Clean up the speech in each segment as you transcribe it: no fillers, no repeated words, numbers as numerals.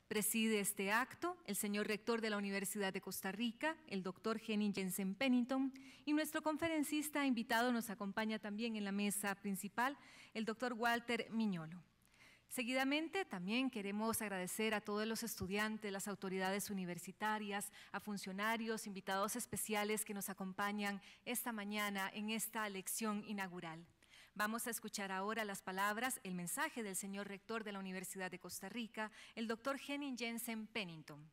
Preside este acto el señor rector de la Universidad de Costa Rica, el doctor Henning Jensen Pennington, y nuestro conferencista invitado nos acompaña también en la mesa principal, el doctor Walter Miñolo. Seguidamente, también queremos agradecer a todos los estudiantes, las autoridades universitarias, a funcionarios, invitados especiales que nos acompañan esta mañana en esta lección inaugural. Vamos a escuchar ahora las palabras, el mensaje del señor rector de la Universidad de Costa Rica, el doctor Henning Jensen Pennington.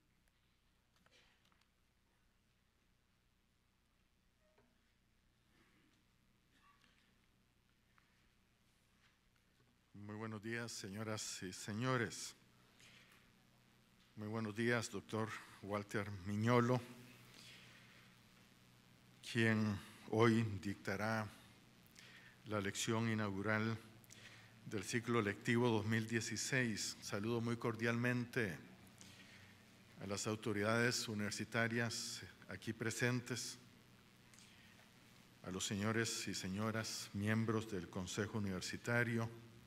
Muy buenos días, señoras y señores. Muy buenos días, doctor Walter Miñolo, quien hoy dictará la lección inaugural del ciclo lectivo 2016. Saludo muy cordialmente a las autoridades universitarias aquí presentes, a los señores y señoras miembros del Consejo Universitario,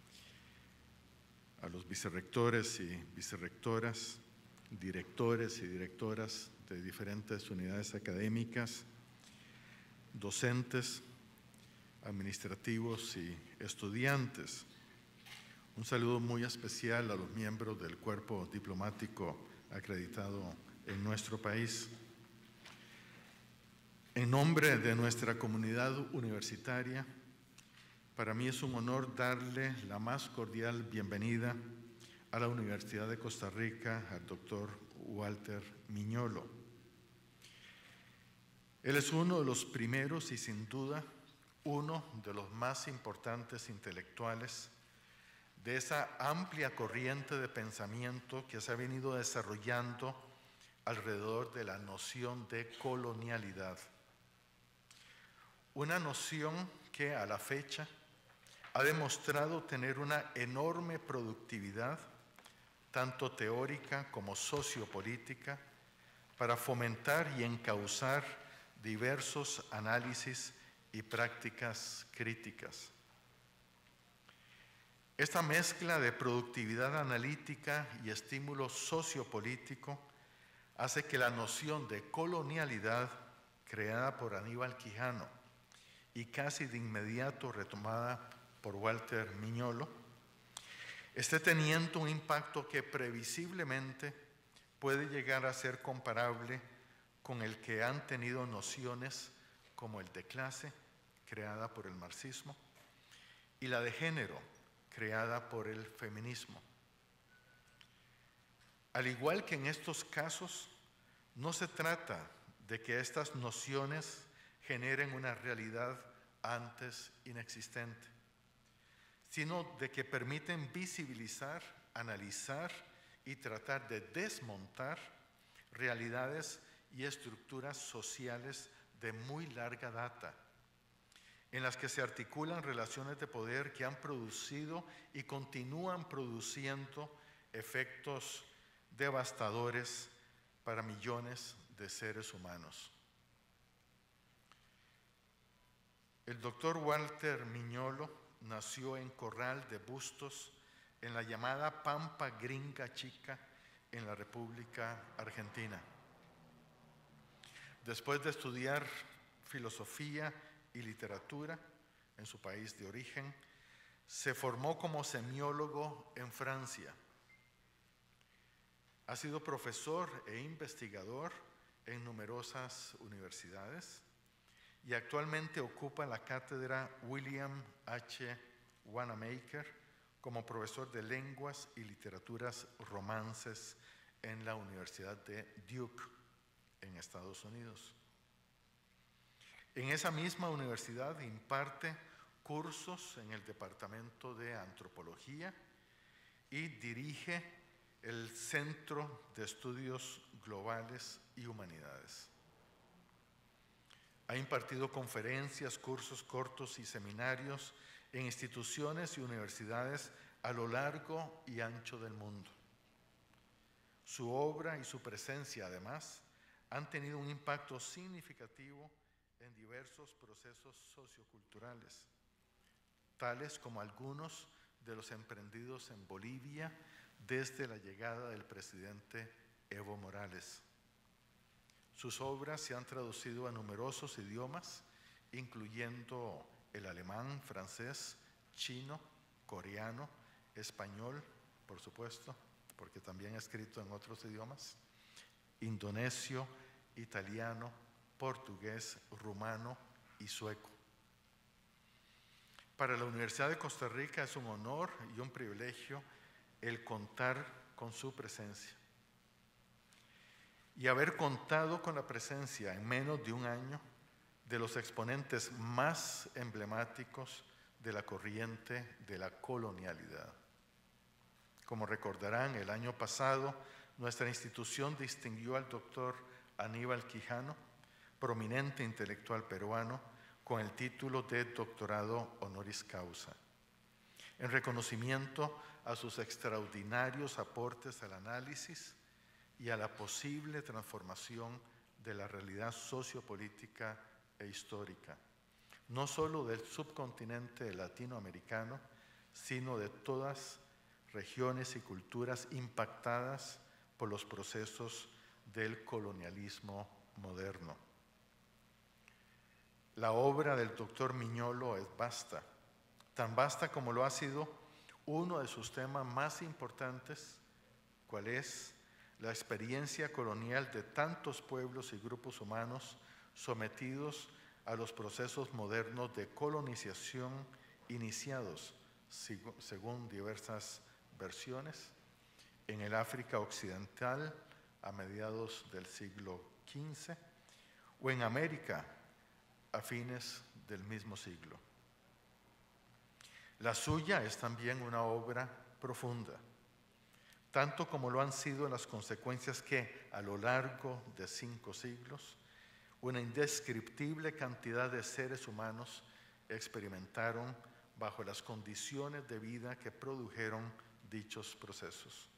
a los vicerrectores y vicerrectoras, directores y directoras de diferentes unidades académicas, docentes, administrativos y estudiantes. Un saludo muy especial a los miembros del cuerpo diplomático acreditado en nuestro país. En nombre de nuestra comunidad universitaria, para mí es un honor darle la más cordial bienvenida a la Universidad de Costa Rica al doctor Walter Miñolo. Él es uno de los primeros y sin duda uno de los más importantes intelectuales de esa amplia corriente de pensamiento que se ha venido desarrollando alrededor de la noción de colonialidad. Una noción que a la fecha ha demostrado tener una enorme productividad, tanto teórica como sociopolítica, para fomentar y encauzar diversos análisis y prácticas críticas. Esta mezcla de productividad analítica y estímulo sociopolítico hace que la noción de colonialidad, creada por Aníbal Quijano y casi de inmediato retomada por Walter Miñolo, esté teniendo un impacto que previsiblemente puede llegar a ser comparable con el que han tenido nociones como el de clase, creada por el marxismo, y la de género, creada por el feminismo. Al igual que en estos casos, no se trata de que estas nociones generen una realidad antes inexistente, sino de que permiten visibilizar, analizar y tratar de desmontar realidades y estructuras sociales de muy larga data, en las que se articulan relaciones de poder que han producido y continúan produciendo efectos devastadores para millones de seres humanos. El doctor Walter Miñolo nació en Corral de Bustos, en la llamada Pampa Gringa Chica, en la República Argentina. Después de estudiar filosofía y literatura en su país de origen, se formó como semiólogo en Francia. Ha sido profesor e investigador en numerosas universidades y actualmente ocupa la cátedra William H. Wanamaker como profesor de lenguas y literaturas romances en la Universidad de Duke, en Estados Unidos. En esa misma universidad imparte cursos en el Departamento de Antropología y dirige el Centro de Estudios Globales y Humanidades. Ha impartido conferencias, cursos cortos y seminarios en instituciones y universidades a lo largo y ancho del mundo. Su obra y su presencia, además, han tenido un impacto significativo en diversos procesos socioculturales, tales como algunos de los emprendidos en Bolivia desde la llegada del presidente Evo Morales. Sus obras se han traducido a numerosos idiomas, incluyendo el alemán, francés, chino, coreano, español, por supuesto, porque también ha escrito en otros idiomas, indonesio, italiano, portugués, rumano y sueco. Para la Universidad de Costa Rica es un honor y un privilegio el contar con su presencia. Y haber contado con la presencia en menos de un año de los exponentes más emblemáticos de la corriente de la colonialidad. Como recordarán, el año pasado nuestra institución distinguió al doctor Aníbal Quijano, prominente intelectual peruano, con el título de doctorado honoris causa, en reconocimiento a sus extraordinarios aportes al análisis y a la posible transformación de la realidad sociopolítica e histórica, no solo del subcontinente latinoamericano, sino de todas regiones y culturas impactadas por los procesos del colonialismo moderno. La obra del doctor Miñolo es vasta, tan vasta como lo ha sido uno de sus temas más importantes, cuál es la experiencia colonial de tantos pueblos y grupos humanos sometidos a los procesos modernos de colonización iniciados, según diversas versiones, en el África Occidental a mediados del siglo XV o en América a fines del mismo siglo. La suya es también una obra profunda, tanto como lo han sido las consecuencias que, a lo largo de 5 siglos, una indescriptible cantidad de seres humanos experimentaron bajo las condiciones de vida que produjeron dichos procesos.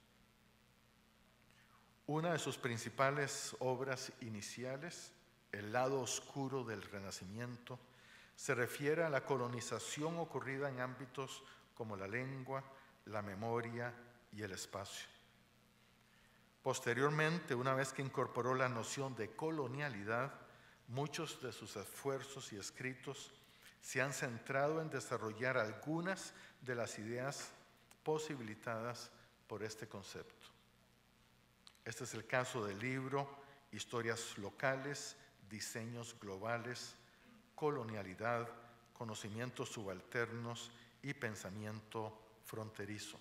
Una de sus principales obras iniciales, El lado oscuro del Renacimiento, se refiere a la colonización ocurrida en ámbitos como la lengua, la memoria y el espacio. Posteriormente, una vez que incorporó la noción de colonialidad, muchos de sus esfuerzos y escritos se han centrado en desarrollar algunas de las ideas posibilitadas por este concepto. Este es el caso del libro Historias locales, diseños globales, colonialidad, conocimientos subalternos y pensamiento fronterizo.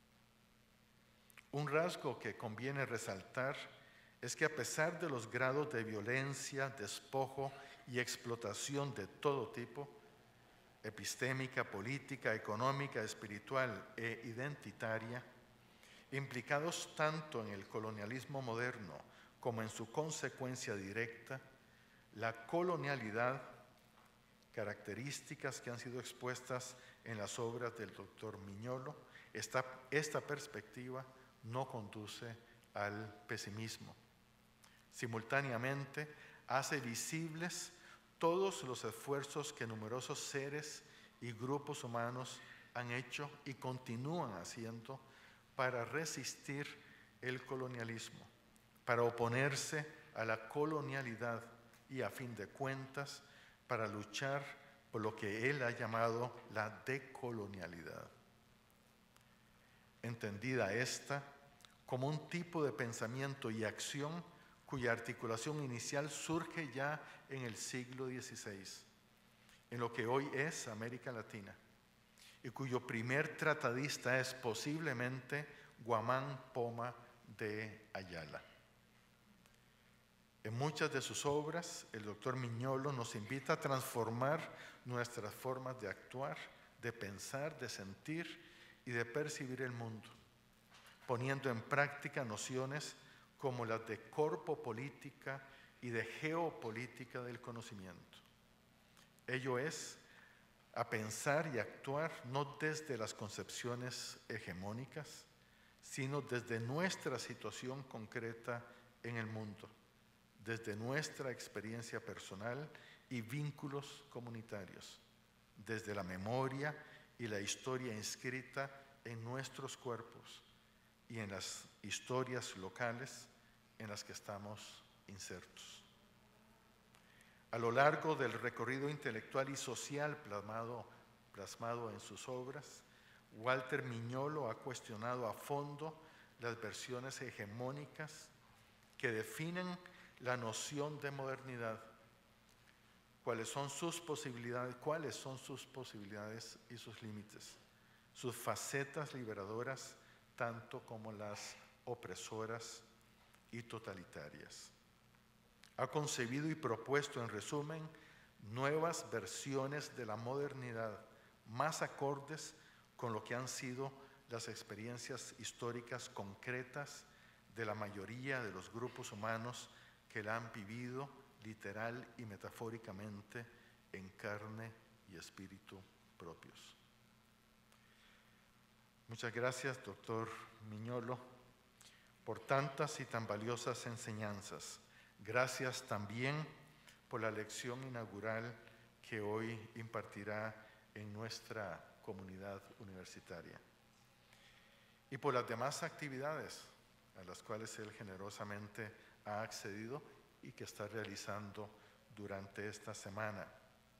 Un rasgo que conviene resaltar es que a pesar de los grados de violencia, despojo y explotación de todo tipo, epistémica, política, económica, espiritual e identitaria, implicados tanto en el colonialismo moderno como en su consecuencia directa, la colonialidad, características que han sido expuestas en las obras del doctor Miñolo, esta perspectiva no conduce al pesimismo. Simultáneamente, hace visibles todos los esfuerzos que numerosos seres y grupos humanos han hecho y continúan haciendo para resistir el colonialismo, para oponerse a la colonialidad y, a fin de cuentas, para luchar por lo que él ha llamado la decolonialidad. Entendida esta como un tipo de pensamiento y acción cuya articulación inicial surge ya en el siglo XVI, en lo que hoy es América Latina, y cuyo primer tratadista es posiblemente Guamán Poma de Ayala. En muchas de sus obras, el doctor Miñolo nos invita a transformar nuestras formas de actuar, de pensar, de sentir y de percibir el mundo, poniendo en práctica nociones como las de corpopolítica y de geopolítica del conocimiento. Ello es, a pensar y actuar no desde las concepciones hegemónicas, sino desde nuestra situación concreta en el mundo, desde nuestra experiencia personal y vínculos comunitarios, desde la memoria y la historia inscrita en nuestros cuerpos, y en las historias locales en las que estamos insertos. A lo largo del recorrido intelectual y social plasmado en sus obras, Walter Miñolo ha cuestionado a fondo las versiones hegemónicas que definen la noción de modernidad, cuáles son sus posibilidades y sus límites, sus facetas liberadoras, tanto como las opresoras y totalitarias. Ha concebido y propuesto, en resumen, nuevas versiones de la modernidad más acordes con lo que han sido las experiencias históricas concretas de la mayoría de los grupos humanos que la han vivido literal y metafóricamente en carne y espíritu propios. Muchas gracias, doctor Miñolo, por tantas y tan valiosas enseñanzas. Gracias también por la lección inaugural que hoy impartirá en nuestra comunidad universitaria y por las demás actividades a las cuales él generosamente ha accedido y que está realizando durante esta semana.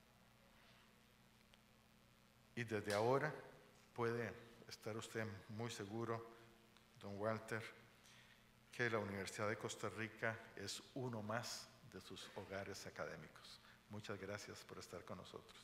Y desde ahora puede estar usted muy seguro, don Walter, que la Universidad de Costa Rica es uno más de sus hogares académicos. Muchas gracias por estar con nosotros.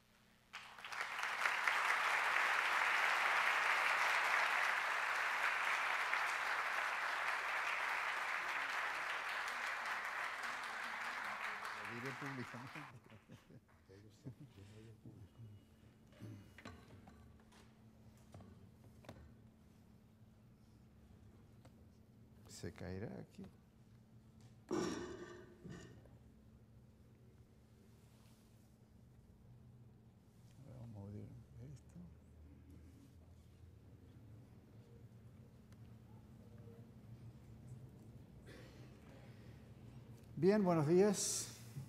Se caerá aquí. Vamos a mover esto. Bien, buenos días.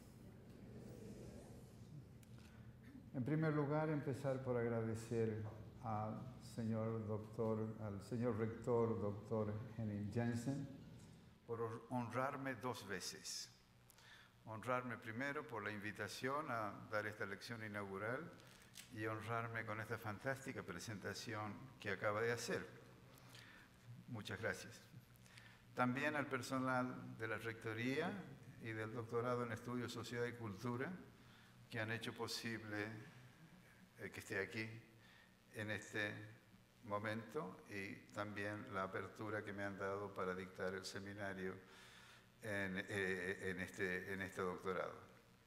En primer lugar, empezar por agradecer al señor rector, doctor Henning Jensen, por honrarme 2 veces. Honrarme primero por la invitación a dar esta lección inaugural y honrarme con esta fantástica presentación que acaba de hacer. Muchas gracias. También al personal de la Rectoría y del Doctorado en Estudios, Sociedad y Cultura, que han hecho posible que esté aquí en este momento, y también la apertura que me han dado para dictar el seminario en este doctorado.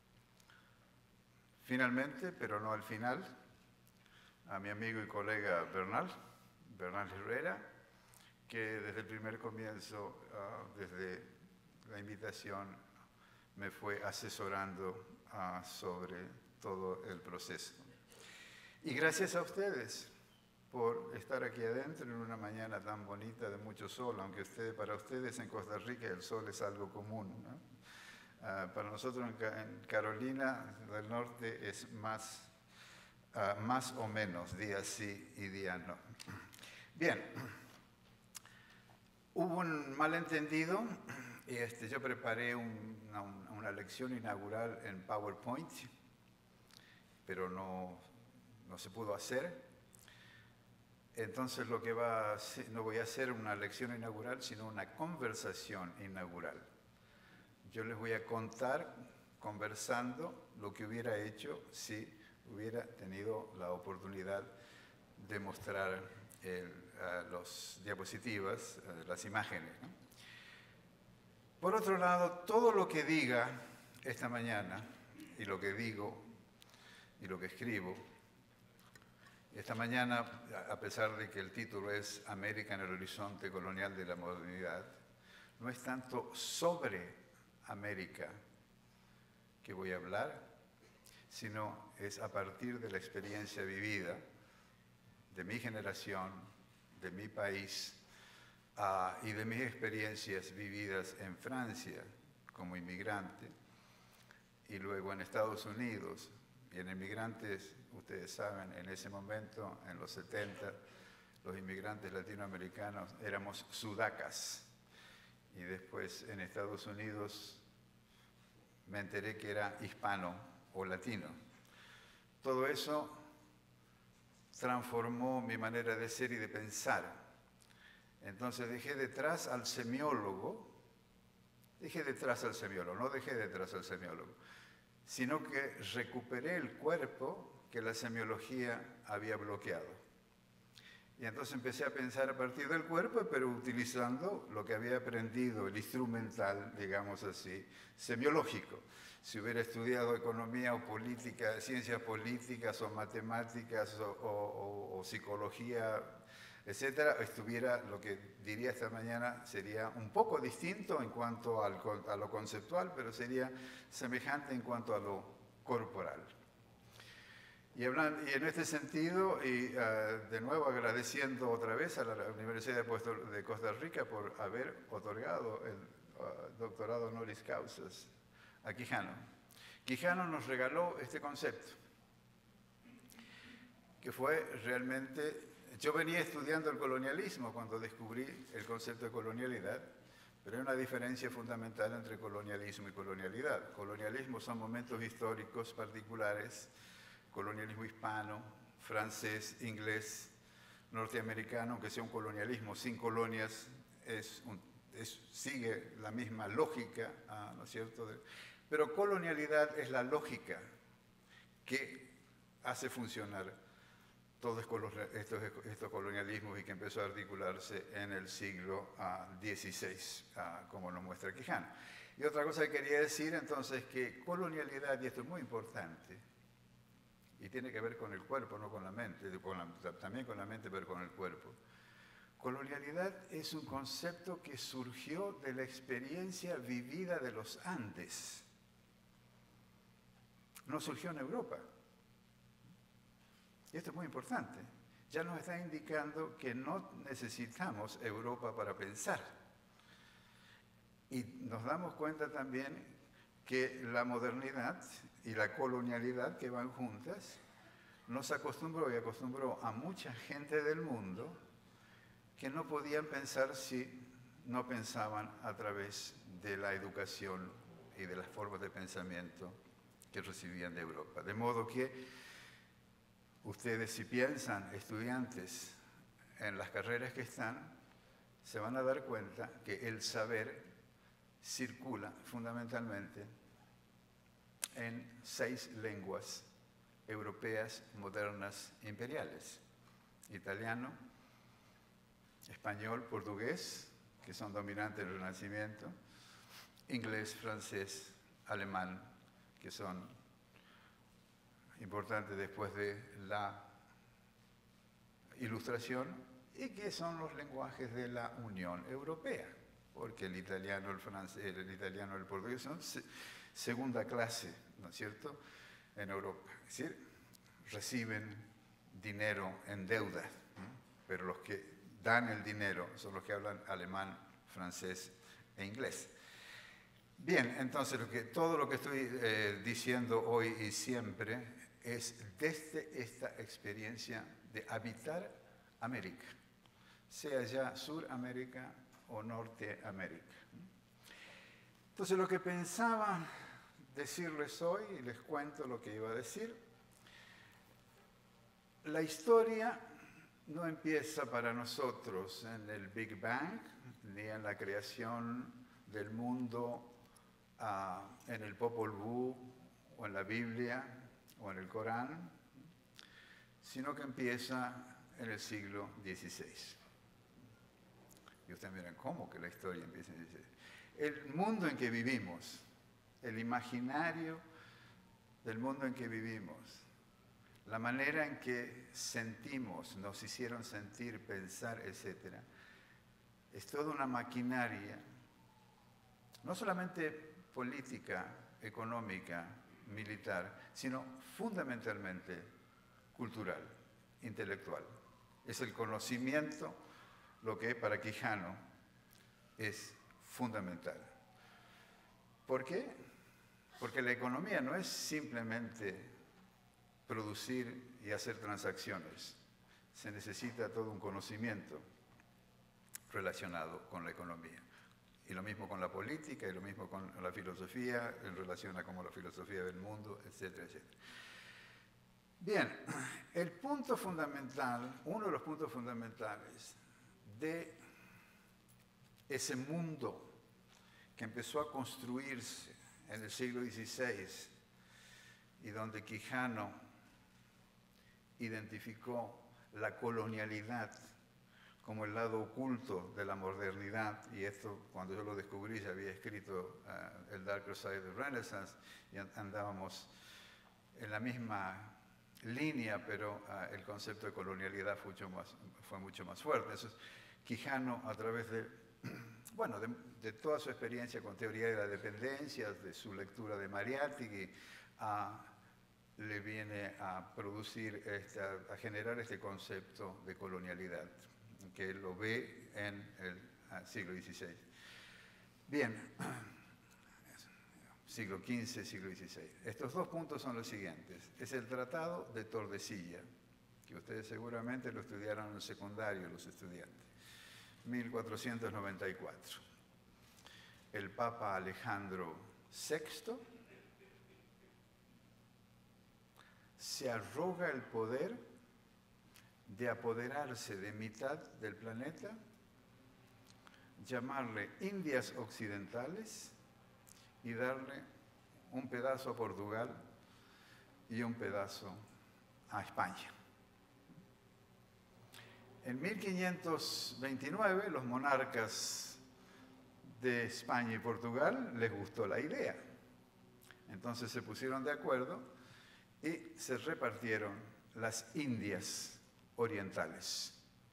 Finalmente, pero no al final, a mi amigo y colega Bernal Herrera, que desde el primer comienzo, desde la invitación, me fue asesorando sobre todo el proceso. Y gracias a ustedes por estar aquí adentro en una mañana tan bonita de mucho sol, aunque para ustedes en Costa Rica el sol es algo común, ¿no? Para nosotros en Carolina del Norte es más o menos, día sí y día no. Bien, hubo un malentendido. Yo preparé una lección inaugural en PowerPoint, pero no se pudo hacer. Entonces no voy a hacer una lección inaugural, sino una conversación inaugural. Yo les voy a contar, conversando, lo que hubiera hecho si hubiera tenido la oportunidad de mostrar las diapositivas, las imágenes, ¿no? Por otro lado, todo lo que diga esta mañana, y lo que digo, y lo que escribo, esta mañana, a pesar de que el título es América en el horizonte colonial de la modernidad, no es tanto sobre América que voy a hablar, sino es a partir de la experiencia vivida de mi generación, de mi país, y de mis experiencias vividas en Francia como inmigrante y luego en Estados Unidos. Y en inmigrantes, ustedes saben, en ese momento, en los 70, los inmigrantes latinoamericanos éramos sudacas. Y después en Estados Unidos me enteré que era hispano o latino. Todo eso transformó mi manera de ser y de pensar. Entonces dejé detrás al semiólogo, no dejé detrás al semiólogo, sino que recuperé el cuerpo que la semiología había bloqueado. Y entonces empecé a pensar a partir del cuerpo, pero utilizando lo que había aprendido, el instrumental, digamos así, semiológico. Si hubiera estudiado economía o política, ciencias políticas o matemáticas o psicología, etcétera, estuviera, lo que diría esta mañana, sería un poco distinto en cuanto a lo conceptual, pero sería semejante en cuanto a lo corporal. Y en este sentido, y de nuevo agradeciendo otra vez a la Universidad de Costa Rica por haber otorgado el doctorado honoris causa a Quijano. Quijano nos regaló este concepto, que fue realmente... Yo venía estudiando el colonialismo cuando descubrí el concepto de colonialidad, pero hay una diferencia fundamental entre colonialismo y colonialidad. Colonialismo son momentos históricos particulares, colonialismo hispano, francés, inglés, norteamericano, aunque sea un colonialismo sin colonias, sigue la misma lógica, ¿no es cierto? Pero colonialidad es la lógica que hace funcionar todos estos colonialismos y que empezó a articularse en el siglo XVI, como nos muestra Quijano. Y otra cosa que quería decir entonces que colonialidad, y esto es muy importante, y tiene que ver con el cuerpo, no con la mente, también con la mente, pero con el cuerpo. Colonialidad es un concepto que surgió de la experiencia vivida de los Andes. No surgió en Europa. Y esto es muy importante. Ya nos está indicando que no necesitamos Europa para pensar. Y nos damos cuenta también que la modernidad y la colonialidad que van juntas nos acostumbró y acostumbró a mucha gente del mundo que no podían pensar si no pensaban a través de la educación y de las formas de pensamiento que recibían de Europa. De modo que ustedes, si piensan, estudiantes, en las carreras que están, se van a dar cuenta que el saber circula fundamentalmente en 6 lenguas europeas modernas imperiales: italiano, español, portugués, que son dominantes del Renacimiento, inglés, francés, alemán, que son importantes después de la Ilustración, y que son los lenguajes de la Unión Europea, porque el italiano, el francés, el italiano y el portugués son segunda clase, ¿no es cierto?, en Europa. Es decir, reciben dinero en deuda, pero los que dan el dinero son los que hablan alemán, francés e inglés. Bien, entonces todo lo que estoy diciendo hoy y siempre es desde esta experiencia de habitar América, sea ya Suramérica o Norteamérica. Entonces lo que pensaba decirles hoy, y les cuento lo que iba a decir, la historia no empieza para nosotros en el Big Bang, ni en la creación del mundo en el Popol Vuh, o en la Biblia, o en el Corán, sino que empieza en el siglo XVI. Y ustedes miran, ¿cómo que la historia empieza en el XVI? El mundo en que vivimos, el imaginario del mundo en que vivimos, la manera en que sentimos, nos hicieron sentir, pensar, etc., es toda una maquinaria, no solamente política, económica, militar, sino fundamentalmente cultural, intelectual. Es el conocimiento lo que para Quijano es fundamental. ¿Por qué? Porque la economía no es simplemente producir y hacer transacciones, se necesita todo un conocimiento relacionado con la economía. Y lo mismo con la política, y lo mismo con la filosofía, en relación a cómo la filosofía ve el mundo, etcétera, etcétera. Bien, el punto fundamental, uno de los puntos fundamentales de ese mundo que empezó a construirse en el siglo XVI y donde Quijano identificó la colonialidad como el lado oculto de la modernidad, y esto cuando yo lo descubrí ya había escrito el Darker Side of the Renaissance y andábamos en la misma línea, pero el concepto de colonialidad fue mucho más fuerte. Eso es, Quijano, a través de, bueno, de toda su experiencia con teoría de la dependencia, de su lectura de Mariátegui, le viene a producir, a generar este concepto de colonialidad, que lo ve en el siglo XVI. Bien, siglo XV, siglo XVI. Estos dos puntos son los siguientes. Es el Tratado de Tordesillas, que ustedes seguramente lo estudiaron en el secundario, los estudiantes. 1494. El Papa Alejandro VI se arroga el poder de apoderarse de mitad del planeta, llamarle Indias Occidentales y darle un pedazo a Portugal y un pedazo a España. En 1529, los monarcas de España y Portugal les gustó la idea. Entonces se pusieron de acuerdo y se repartieron las Indias orientales.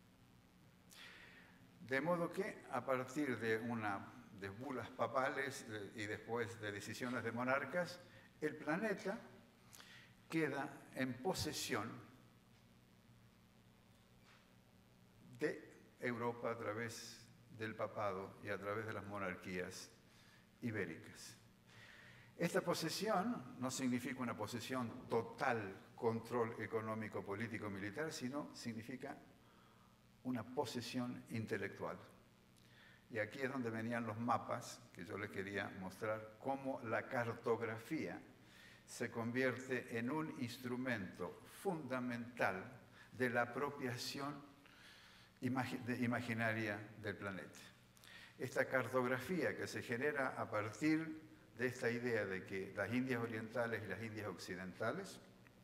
De modo que, a partir de bulas papales y después de decisiones de monarcas, el planeta queda en posesión de Europa a través del papado y a través de las monarquías ibéricas. Esta posesión no significa una posesión total, control económico, político, militar, sino significa una posesión intelectual. Y aquí es donde venían los mapas, que yo les quería mostrar cómo la cartografía se convierte en un instrumento fundamental de la apropiación imaginaria del planeta. Esta cartografía que se genera a partir de esta idea de que las Indias orientales y las Indias occidentales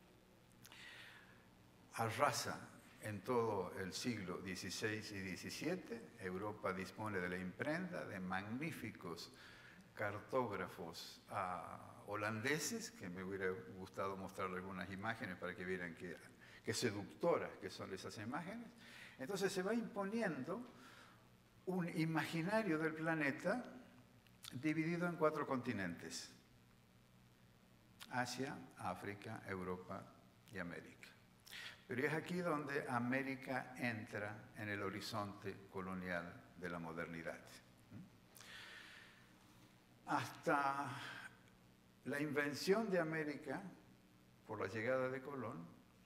arrasa en todo el siglo XVI y XVII. Europa dispone de la imprenta de magníficos cartógrafos holandeses, que me hubiera gustado mostrarles algunas imágenes para que vieran qué seductoras que son esas imágenes. Entonces se va imponiendo un imaginario del planeta dividido en 4 continentes: Asia, África, Europa y América. Pero es aquí donde América entra en el horizonte colonial de la modernidad. Hasta la invención de América por la llegada de Colón,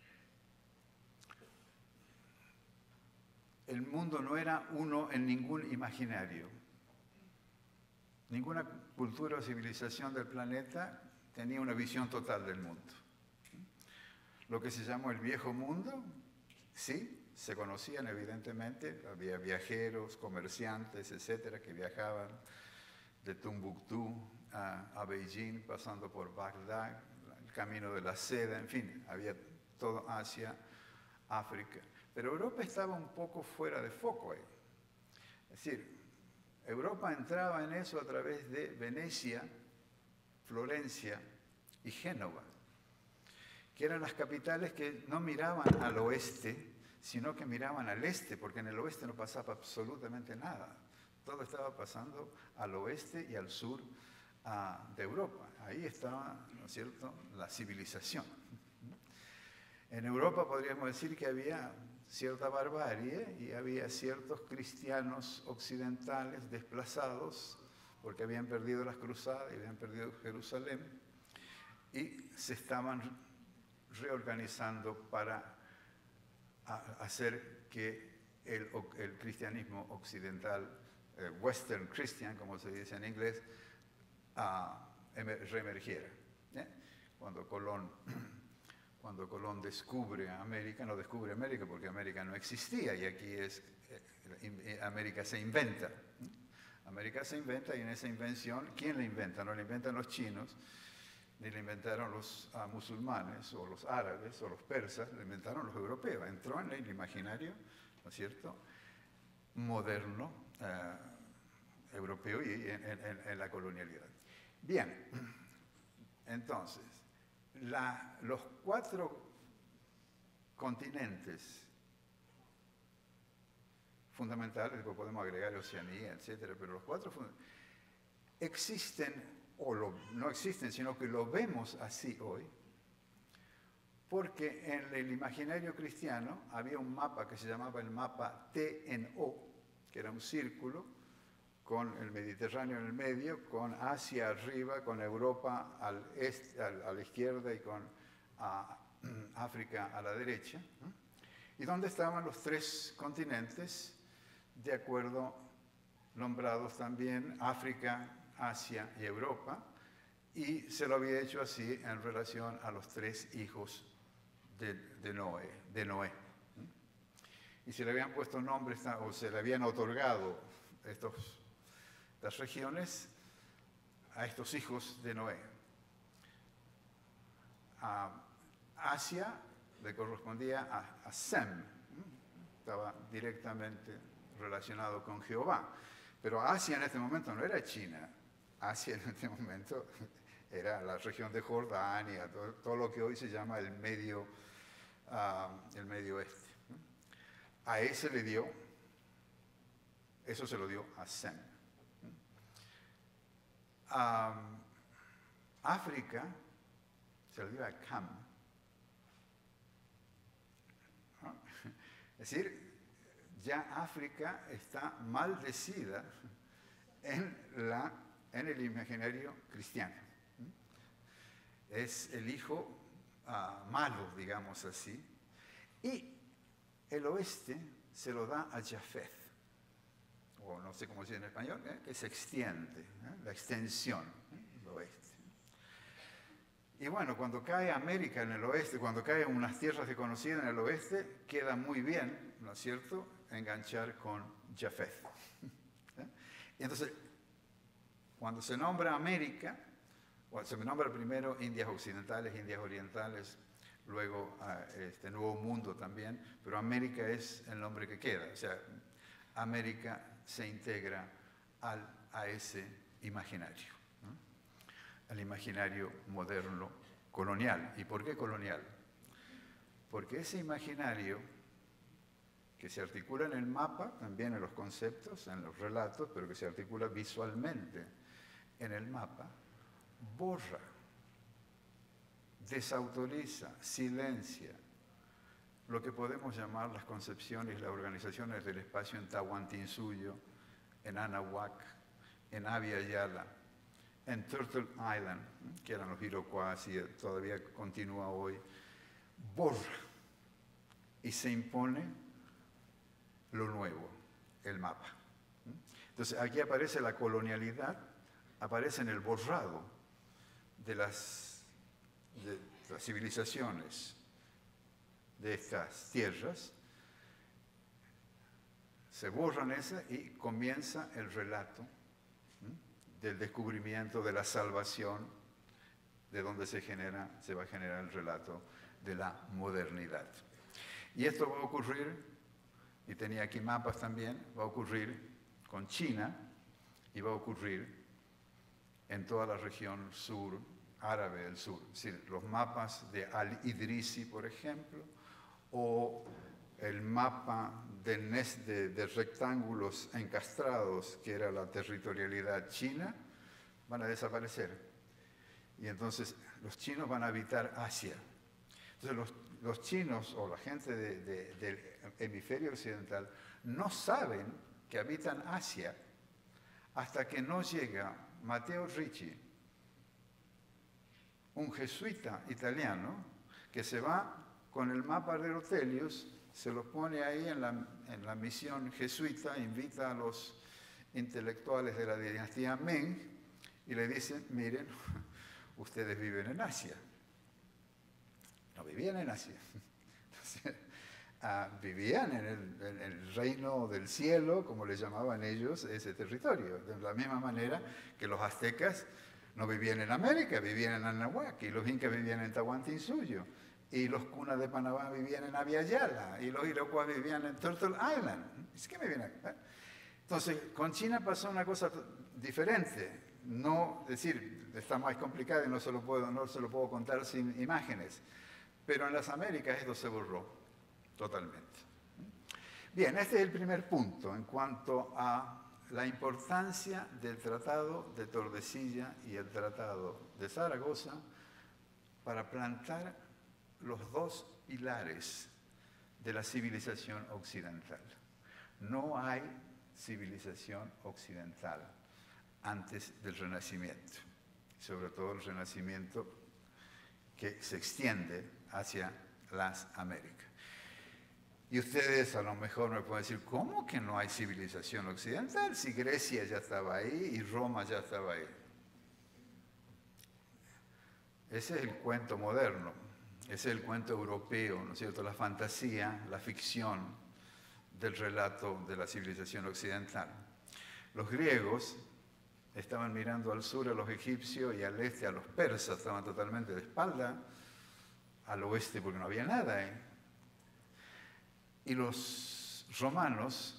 el mundo no era uno en ningún imaginario. Ninguna cultura o civilización del planeta tenía una visión total del mundo. Lo que se llamó el Viejo Mundo, sí, se conocían evidentemente, había viajeros, comerciantes, etcétera, que viajaban de Tombuctú a Beijing, pasando por Bagdad, el camino de la seda, en fin, había todo Asia, África. Pero Europa estaba un poco fuera de foco ahí. Es decir, Europa entraba en eso a través de Venecia, Florencia y Génova, que eran las capitales que no miraban al oeste, sino que miraban al este, porque en el oeste no pasaba absolutamente nada. Todo estaba pasando al oeste y al sur de Europa. Ahí estaba, ¿no es cierto?, la civilización. En Europa podríamos decir que había cierta barbarie y había ciertos cristianos occidentales desplazados porque habían perdido las cruzadas y habían perdido Jerusalén y se estaban reorganizando para hacer que el cristianismo occidental, Western Christian, como se dice en inglés, reemergiera. Cuando Colón descubre América, no descubre América porque América no existía, y aquí América se inventa. América se inventa, y en esa invención, ¿quién la inventa? No la inventan los chinos, ni la inventaron los musulmanes, o los árabes, o los persas, la inventaron los europeos. Entró en el imaginario, ¿no es cierto?, moderno, europeo, y en la colonialidad. Bien, entonces, los 4 continentes fundamentales, después podemos agregar Oceanía, etcétera, pero los 4 existen, o no existen, sino que lo vemos así hoy, porque en el imaginario cristiano había un mapa que se llamaba el mapa TNO, que era un círculo con el Mediterráneo en el medio, con Asia arriba, con Europa a la izquierda y con África a la derecha, y donde estaban los 3 continentes, de acuerdo, nombrados también África, Asia y Europa, y se lo había hecho así en relación a los 3 hijos de Noé. Y se le habían puesto nombres, o se le habían otorgado estas regiones a estos hijos de Noé. A Asia le correspondía a Sem, estaba directamente relacionado con Jehová. Pero Asia en este momento no era China. Asia en este momento era la región de Jordania, todo lo que hoy se llama el Medio Oeste. A ese le dio, eso se lo dio a Sem. África se lo dio a Cam. ¿No? Es decir, ya África está maldecida en el imaginario cristiano. Es el hijo malo, digamos así, y el oeste se lo da a Jafet, o no sé cómo se dice en español, que se extiende, la extensión del oeste. Y bueno, cuando cae América en el oeste, cuando caen unas tierras desconocidas en el oeste, queda muy bien, ¿no es cierto?, enganchar con Jafet. Entonces, cuando se nombra América, se nombra primero Indias Occidentales, Indias Orientales, luego este Nuevo Mundo también, pero América es el nombre que queda. O sea, América se integra a ese imaginario, ¿no?, al imaginario moderno colonial. ¿Y por qué colonial? Porque ese imaginario, que se articula en el mapa, también en los conceptos, en los relatos, pero que se articula visualmente en el mapa, borra, desautoriza, silencia lo que podemos llamar las concepciones y las organizaciones del espacio en Tahuantinsuyo, en Anahuac, en Abya Yala, en Turtle Island, que eran los Iroquois y todavía continúa hoy, borra y se impone lo nuevo, el mapa. Entonces aquí aparece la colonialidad, aparece en el borrado de las civilizaciones de estas tierras, se borran esas y comienza el relato del descubrimiento, de la salvación, de donde se va a generar el relato de la modernidad. Y esto va a ocurrir, y tenía aquí mapas también, va a ocurrir con China y va a ocurrir en toda la región sur, árabe del sur. Es decir, los mapas de Al-Idrisi, por ejemplo, o el mapa de rectángulos encastrados, que era la territorialidad china, van a desaparecer. Y entonces los chinos van a habitar Asia. Entonces los chinos o la gente del hemisferio occidental no saben que habitan Asia hasta que no llega Matteo Ricci, un jesuita italiano, que se va con el mapa de Ortelius se los pone ahí en la misión jesuita, invita a los intelectuales de la dinastía Ming y le dice, miren, ustedes viven en Asia. No vivían en Asia. Vivían en el reino del cielo, como le llamaban ellos, ese territorio. De la misma manera que los aztecas no vivían en América, vivían en Anahuac, y los incas vivían en Tahuantinsuyo, y los cunas de Panamá vivían en Abiyala, y los iroquois vivían en Turtle Island. Es que me viene acá. Entonces, con China pasó una cosa diferente. No, es decir, está más complicado y no se lo puedo contar sin imágenes. Pero en las Américas esto se borró totalmente. Bien, este es el primer punto en cuanto a la importancia del Tratado de Tordesillas y el Tratado de Zaragoza para plantar los dos pilares de la civilización occidental. No hay civilización occidental antes del Renacimiento, sobre todo el Renacimiento que se extiende hacia las Américas. Y ustedes a lo mejor me pueden decir, ¿cómo que no hay civilización occidental si Grecia ya estaba ahí y Roma ya estaba ahí? Ese es el cuento moderno, ese es el cuento europeo, ¿no es cierto? La fantasía, la ficción del relato de la civilización occidental. Los griegos estaban mirando al sur a los egipcios y al este a los persas, estaban totalmente de espalda al oeste porque no había nada ahí. Y los romanos,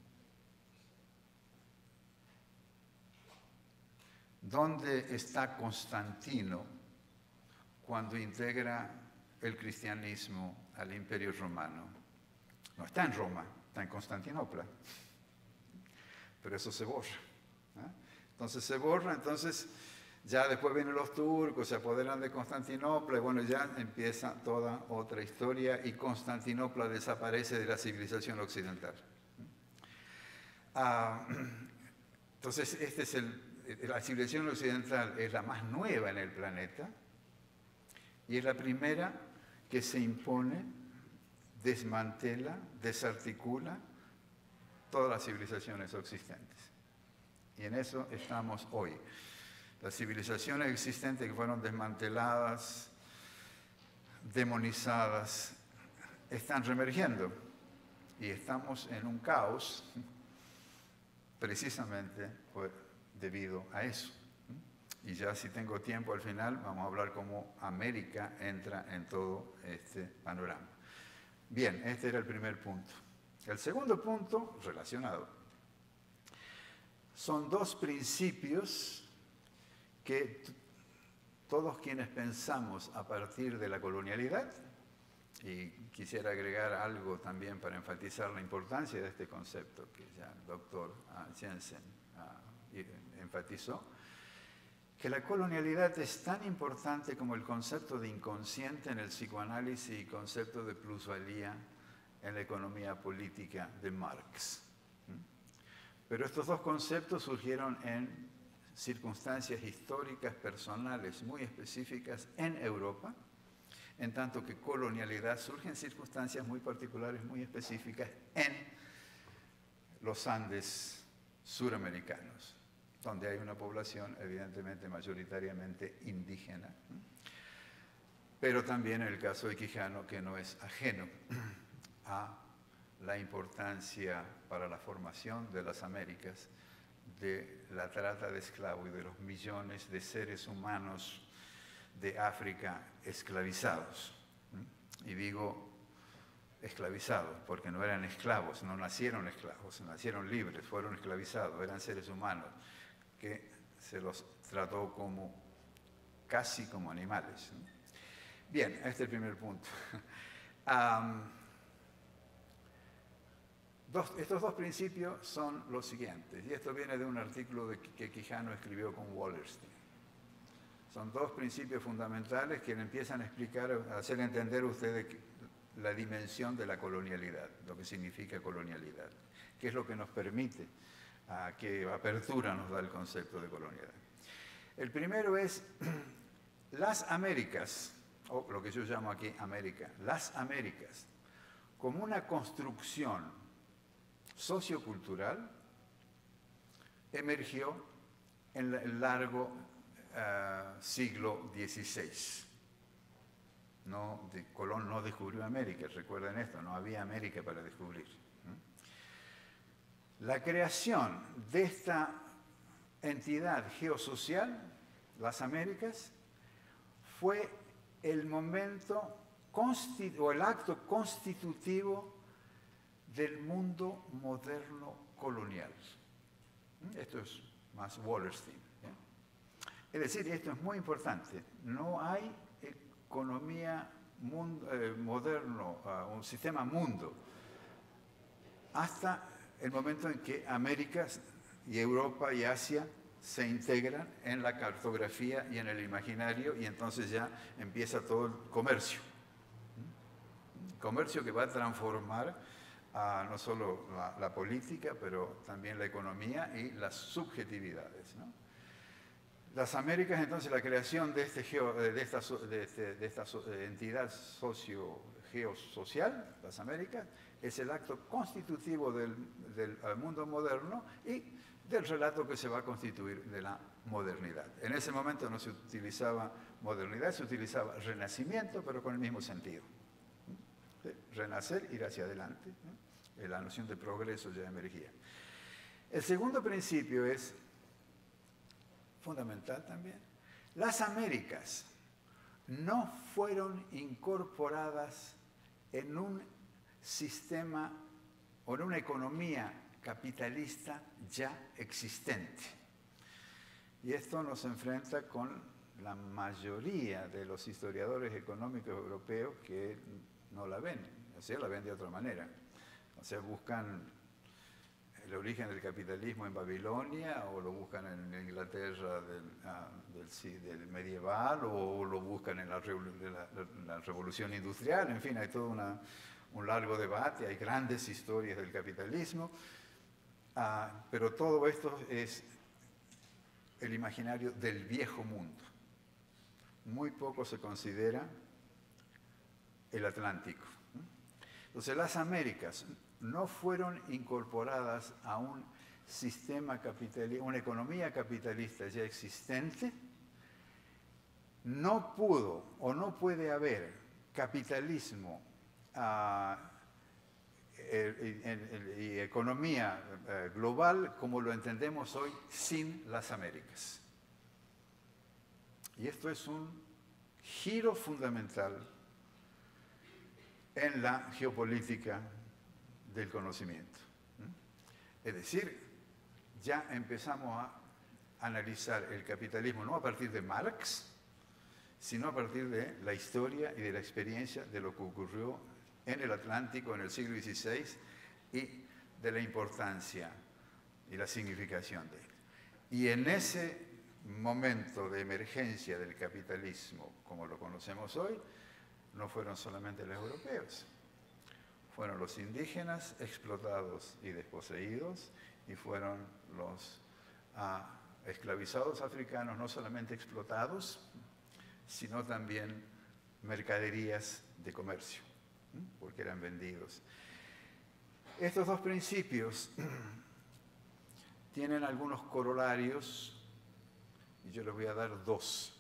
¿dónde está Constantino cuando integra el cristianismo al Imperio Romano? No está en Roma, está en Constantinopla. Pero eso se borra. Entonces se borra, entonces ya después vienen los turcos, se apoderan de Constantinopla, y bueno, ya empieza toda otra historia y Constantinopla desaparece de la civilización occidental. Entonces, la civilización occidental es la más nueva en el planeta y es la primera que se impone, desmantela, desarticula todas las civilizaciones existentes. Y en eso estamos hoy. Las civilizaciones existentes que fueron desmanteladas, demonizadas, están reemergiendo. Y estamos en un caos precisamente debido a eso. Y ya si tengo tiempo al final, vamos a hablar cómo América entra en todo este panorama. Bien, este era el primer punto. El segundo punto, relacionado, son dos principios que todos quienes pensamos a partir de la colonialidad, y quisiera agregar algo también para enfatizar la importancia de este concepto que ya el doctor Jensen enfatizó, que la colonialidad es tan importante como el concepto de inconsciente en el psicoanálisis y concepto de plusvalía en la economía política de Marx. Pero estos dos conceptos surgieron en circunstancias históricas personales muy específicas en Europa, en tanto que colonialidad surge en circunstancias muy particulares, muy específicas en los Andes suramericanos, donde hay una población evidentemente mayoritariamente indígena, pero también en el caso de Quijano, que no es ajeno a la importancia para la formación de las Américas de la trata de esclavos y de los millones de seres humanos de África esclavizados. Y digo esclavizados porque no eran esclavos, no nacieron esclavos, nacieron libres, fueron esclavizados, eran seres humanos que se los trató casi como animales. Bien, este es el primer punto. Estos dos principios son los siguientes, y esto viene de un artículo que Quijano escribió con Wallerstein. Son dos principios fundamentales que le empiezan a explicar, a hacer entender a ustedes la dimensión de la colonialidad, lo que significa colonialidad, qué es lo que nos permite, qué apertura nos da el concepto de colonialidad. El primero es las Américas, o lo que yo llamo aquí América, las Américas, como una construcción sociocultural, emergió en el largo siglo XVI. Colón no descubrió América, recuerden esto, no había América para descubrir. La creación de esta entidad geosocial, las Américas, fue el momento o el acto constitutivo del mundo moderno colonial. Esto es más Wallerstein. Es decir, esto es muy importante, no hay economía moderno, un sistema mundo, hasta el momento en que América y Europa y Asia se integran en la cartografía y en el imaginario, y entonces ya empieza todo el comercio. Comercio que va a transformar no solo la política, pero también la economía y las subjetividades, ¿no? Las Américas, entonces, la creación de esta entidad geosocial, las Américas, es el acto constitutivo del mundo moderno y del relato que se va a constituir de la modernidad. En ese momento no se utilizaba modernidad, se utilizaba renacimiento, pero con el mismo sentido. ¿Sí? Renacer, ir hacia adelante, ¿no? La noción de progreso ya emergía. El segundo principio es fundamental también. Las Américas no fueron incorporadas en un sistema o en una economía capitalista ya existente. Y esto nos enfrenta con la mayoría de los historiadores económicos europeos que no la ven, o sea, la ven de otra manera. O sea, buscan el origen del capitalismo en Babilonia, o lo buscan en Inglaterra del medieval, o lo buscan en la revolución industrial. En fin, hay todo un largo debate, hay grandes historias del capitalismo, pero todo esto es el imaginario del viejo mundo. Muy poco se considera el Atlántico. Entonces, las Américas no fueron incorporadas a un sistema capitalista, una economía capitalista ya existente. No pudo o no puede haber capitalismo y economía global como lo entendemos hoy sin las Américas. Y esto es un giro fundamental en la geopolítica del conocimiento. Es decir, ya empezamos a analizar el capitalismo no a partir de Marx, sino a partir de la historia y de la experiencia de lo que ocurrió en el Atlántico en el siglo XVI y de la importancia y la significación de él. Y en ese momento de emergencia del capitalismo, como lo conocemos hoy, no fueron solamente los europeos, fueron los indígenas explotados y desposeídos, y fueron los esclavizados africanos no solamente explotados, sino también mercaderías de comercio, porque eran vendidos. Estos dos principios tienen algunos corolarios, y yo les voy a dar dos,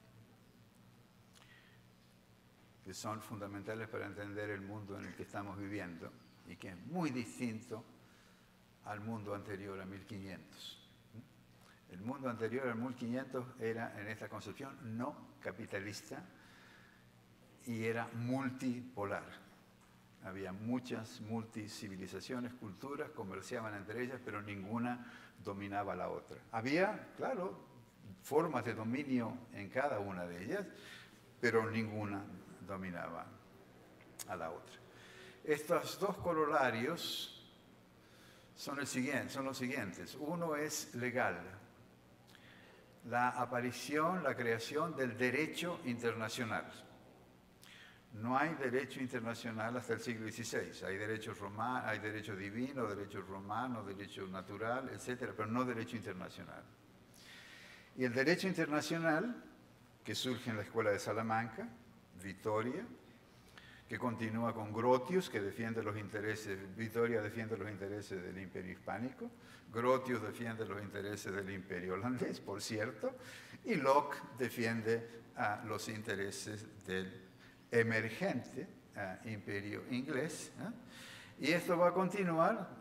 que son fundamentales para entender el mundo en el que estamos viviendo y que es muy distinto al mundo anterior a 1500. El mundo anterior al 1500 era, en esta concepción, no capitalista y era multipolar. Había muchas multicivilizaciones, culturas, comerciaban entre ellas, pero ninguna dominaba a la otra. Había, claro, formas de dominio en cada una de ellas, pero ninguna dominaba a la otra. Estos dos corolarios son los siguientes. Uno es legal. La aparición, la creación del derecho internacional. No hay derecho internacional hasta el siglo XVI. Hay derecho romano, hay derecho divino, derecho romano, derecho natural, etcétera, pero no derecho internacional. Y el derecho internacional, que surge en la Escuela de Salamanca, Vitoria, que que continúa con Grotius, que defiende los intereses, Vitoria defiende los intereses del Imperio Hispánico, Grotius defiende los intereses del Imperio Holandés, por cierto, y Locke defiende los intereses del emergente Imperio Inglés. Y esto va a continuar,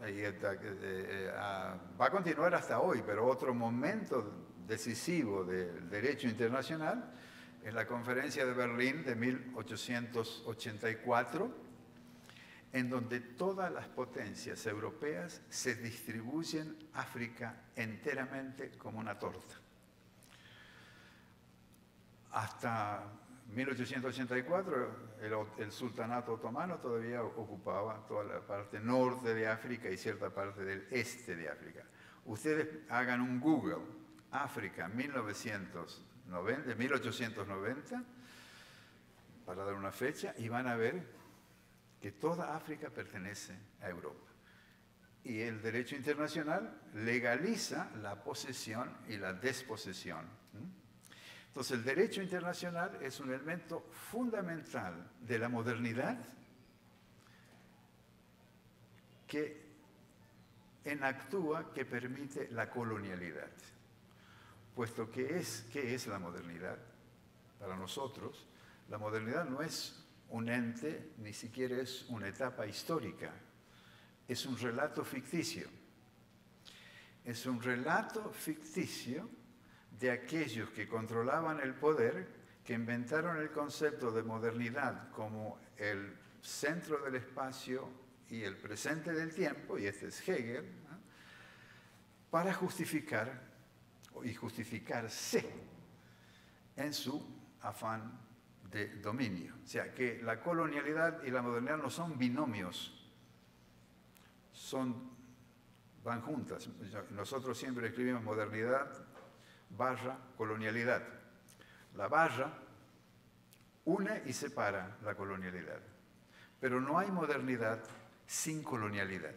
hasta hoy, pero otro momento decisivo del derecho internacional es la Conferencia de Berlín de 1884, en donde todas las potencias europeas se distribuyen África enteramente como una torta. Hasta 1884 el sultanato otomano todavía ocupaba toda la parte norte de África y cierta parte del este de África. Ustedes hagan un Google, África 1890, para dar una fecha, y van a ver que toda África pertenece a Europa. Y el derecho internacional legaliza la posesión y la desposesión. Entonces, el derecho internacional es un elemento fundamental de la modernidad que enactúa, que permite la colonialidad. Puesto que ¿qué es la modernidad? Para nosotros, la modernidad no es un ente, ni siquiera es una etapa histórica, es un relato ficticio. Es un relato ficticio de aquellos que controlaban el poder, que inventaron el concepto de modernidad como el centro del espacio y el presente del tiempo, y este es Hegel, ¿no?, para justificar y justificarse en su afán de dominio. O sea, que la colonialidad y la modernidad no son binomios, van juntas. Nosotros siempre escribimos modernidad / colonialidad. La barra une y separa la colonialidad, pero no hay modernidad sin colonialidad.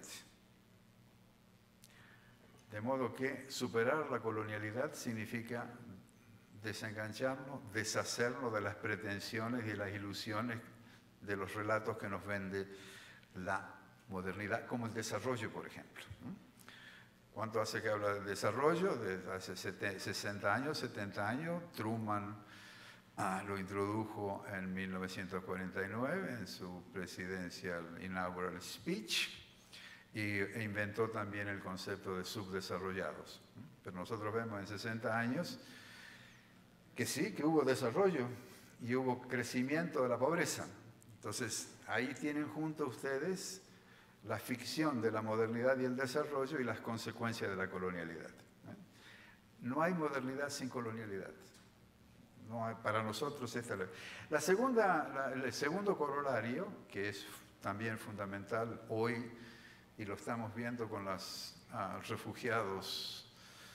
De modo que superar la colonialidad significa desengancharnos, deshacernos de las pretensiones y las ilusiones de los relatos que nos vende la modernidad, como el desarrollo, por ejemplo. ¿Cuánto hace que habla del desarrollo? Desde hace 60 años, 70 años. Truman lo introdujo en 1949 en su presidencial inaugural speech e inventó también el concepto de subdesarrollados. Pero nosotros vemos en 60 años que sí, que hubo desarrollo y hubo crecimiento de la pobreza. Entonces, ahí tienen junto ustedes la ficción de la modernidad y el desarrollo y las consecuencias de la colonialidad. No hay modernidad sin colonialidad. No hay, para nosotros esta es el segundo corolario, que es también fundamental hoy, y lo estamos viendo con los refugiados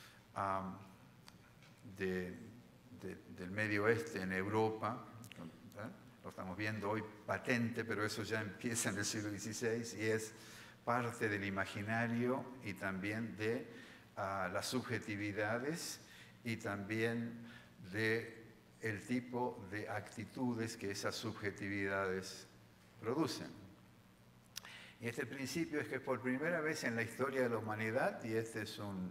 del Medio Oeste en Europa. Lo estamos viendo hoy patente, pero eso ya empieza en el siglo XVI y es parte del imaginario y también de las subjetividades y también de el tipo de actitudes que esas subjetividades producen. Y este principio es que por primera vez en la historia de la humanidad, y este es un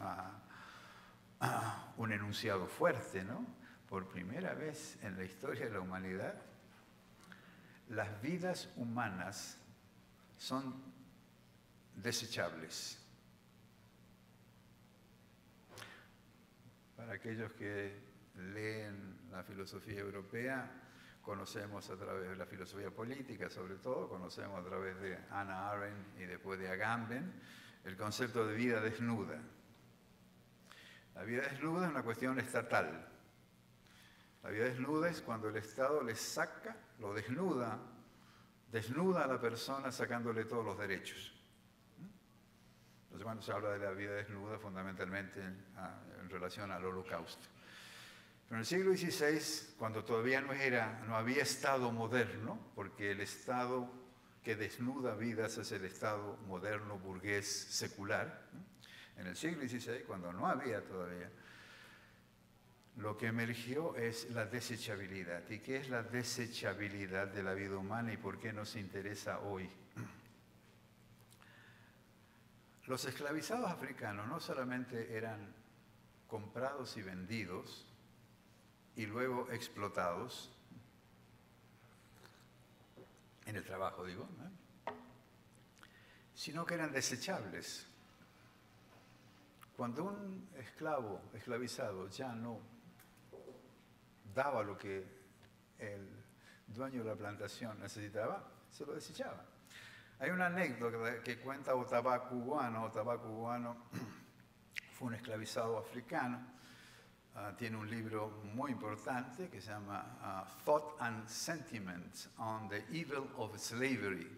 enunciado fuerte, ¿no? Por primera vez en la historia de la humanidad, las vidas humanas son desechables. Para aquellos que leen la filosofía europea, conocemos a través de la filosofía política, sobre todo, conocemos a través de Hannah Arendt y después de Agamben, el concepto de vida desnuda. La vida desnuda es una cuestión estatal. La vida desnuda es cuando el Estado le saca, lo desnuda a la persona sacándole todos los derechos. Entonces, cuando se habla de la vida desnuda, fundamentalmente en relación al Holocausto. Pero en el siglo XVI, cuando todavía no había Estado moderno, porque el Estado que desnuda vidas es el Estado moderno, burgués, secular, en el siglo XVI, cuando no había todavía, lo que emergió es la desechabilidad. ¿Y qué es la desechabilidad de la vida humana y por qué nos interesa hoy? Los esclavizados africanos no solamente eran comprados y vendidos y luego explotados, en el trabajo digo, ¿eh? Sino que eran desechables. Cuando un esclavizado ya no daba lo que el dueño de la plantación necesitaba, se lo desechaba. Hay una anécdota que cuenta Otabaku Guano. Otabaku Guano fue un esclavizado africano. Tiene un libro muy importante que se llama Thought and Sentiments on the Evil of Slavery.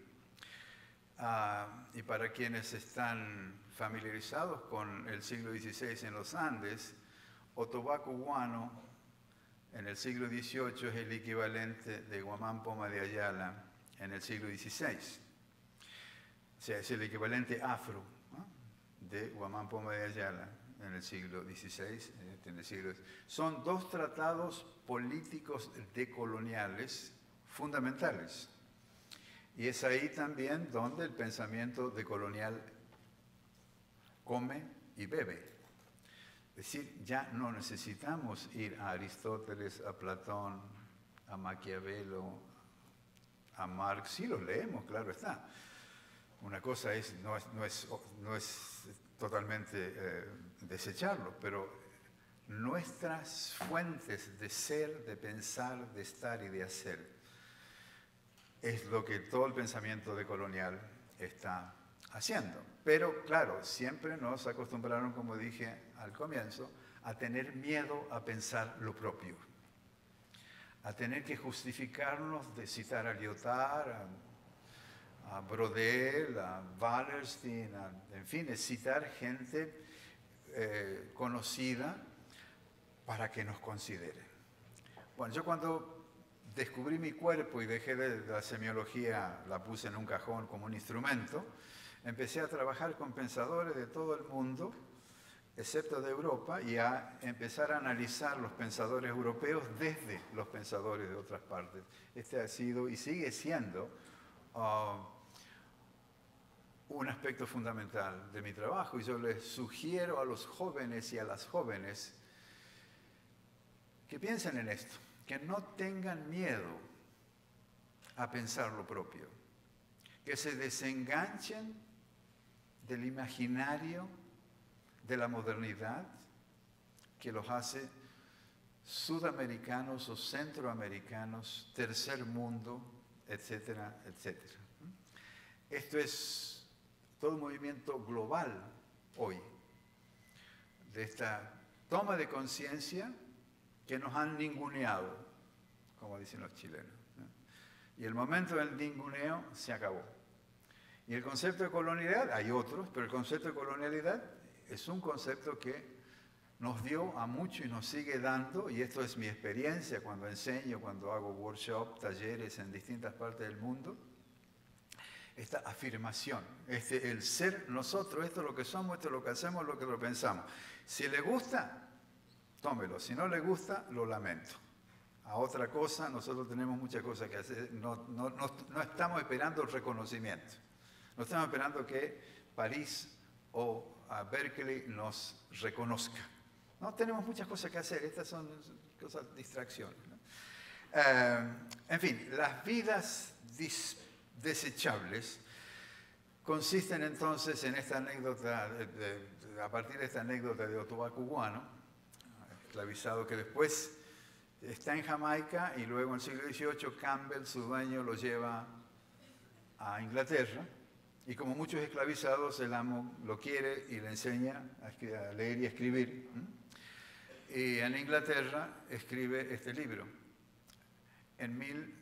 Y para quienes están familiarizados con el siglo XVI en los Andes, Otabaku Guano en el siglo XVIII es el equivalente de Guamán Poma de Ayala en el siglo XVI. O sea, es el equivalente afro, ¿no?, de Guamán Poma de Ayala en el siglo XVI. Son dos tratados políticos decoloniales fundamentales. Y es ahí también donde el pensamiento decolonial come y bebe. Es decir, ya no necesitamos ir a Aristóteles, a Platón, a Maquiavelo, a Marx. Sí los leemos, claro está. Una cosa no es totalmente desecharlo, pero nuestras fuentes de ser, de pensar, de estar y de hacer es lo que todo el pensamiento decolonial está haciendo. Pero claro, siempre nos acostumbraron, como dije al comienzo, a tener miedo a pensar lo propio, a tener que justificarnos de citar a Lyotard, a Brodel, a Wallerstein, en fin, de citar gente conocida para que nos consideren. Bueno, yo cuando descubrí mi cuerpo y dejé de la semiología, la puse en un cajón como un instrumento, empecé a trabajar con pensadores de todo el mundo, excepto de Europa, y a empezar a analizar los pensadores europeos desde los pensadores de otras partes. Este ha sido y sigue siendo un aspecto fundamental de mi trabajo, y yo les sugiero a los jóvenes y a las jóvenes que piensen en esto, que no tengan miedo a pensar lo propio, que se desenganchen del imaginario de la modernidad que los hace sudamericanos o centroamericanos, tercer mundo, etcétera, etcétera. Esto es todo un movimiento global hoy, de esta toma de conciencia que nos han ninguneado, como dicen los chilenos, ¿no? Y el momento del ninguneo se acabó. Y el concepto de colonialidad, hay otros, pero el concepto de colonialidad es un concepto que nos dio a mucho y nos sigue dando, y esto es mi experiencia cuando enseño, cuando hago workshops, talleres en distintas partes del mundo, esta afirmación, el ser nosotros, esto es lo que somos, esto es lo que hacemos, lo que lo pensamos. Si le gusta, tómelo. Si no le gusta, lo lamento. A otra cosa, nosotros tenemos muchas cosas que hacer. No estamos esperando el reconocimiento. No estamos esperando que París o Berkeley nos reconozca. No, tenemos muchas cosas que hacer. Estas son cosas, distracciones, ¿no? En fin, las vidas desechables consisten entonces en esta anécdota, a partir de esta anécdota de Otabaku Guano, esclavizado, que después está en Jamaica y luego en el siglo XVIII Campbell, su dueño, lo lleva a Inglaterra, y como muchos esclavizados, el amo lo quiere y le enseña a leer y a escribir. Y en Inglaterra escribe este libro en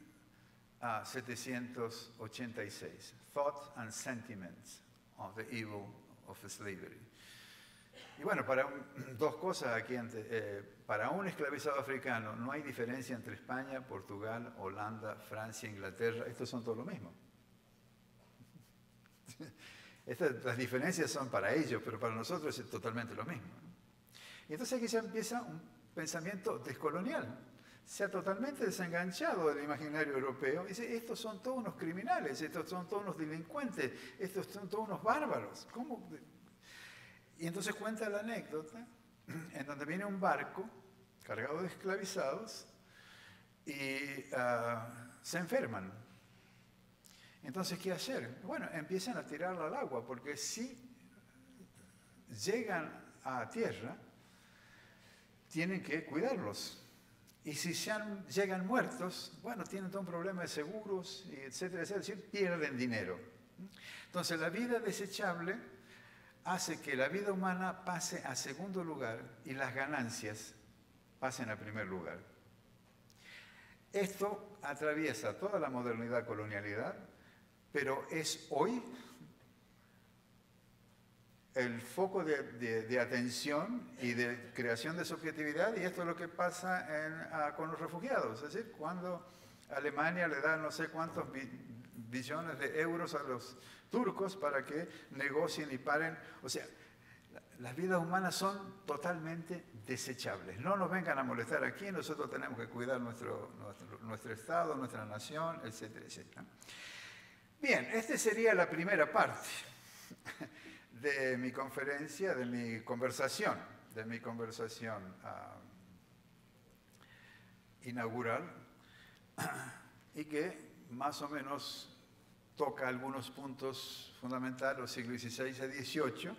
1786, Thought and Sentiments of the Evil of Slavery. Y bueno, dos cosas aquí. Para un esclavizado africano no hay diferencia entre España, Portugal, Holanda, Francia, Inglaterra. Estos son todos lo mismo. Las diferencias son para ellos, pero para nosotros es totalmente lo mismo. Y entonces aquí ya empieza un pensamiento descolonial. Se ha totalmente desenganchado del imaginario europeo. Y dice, estos son todos unos criminales, estos son todos unos delincuentes, estos son todos unos bárbaros. ¿Cómo? Y entonces cuenta la anécdota en donde viene un barco cargado de esclavizados y se enferman. Entonces, ¿qué hacer? Bueno, empiezan a tirarla al agua, porque si llegan a tierra, tienen que cuidarlos. Y si llegan muertos, bueno, tienen todo un problema de seguros, y etcétera, etcétera, es decir, pierden dinero. Entonces, la vida desechable hace que la vida humana pase a segundo lugar y las ganancias pasen a primer lugar. Esto atraviesa toda la modernidad, colonialidad, pero es hoy el foco de atención y de creación de subjetividad, y esto es lo que pasa con los refugiados. Es decir, cuando Alemania le da no sé cuántos billones de euros a los turcos para que negocien y paren. O sea, las vidas humanas son totalmente desechables. No nos vengan a molestar aquí, nosotros tenemos que cuidar nuestro Estado, nuestra nación, etcétera, etcétera. Bien, esta sería la primera parte de mi conferencia, de mi conversación inaugural, y que más o menos toca algunos puntos fundamentales del siglo XVI a XVIII,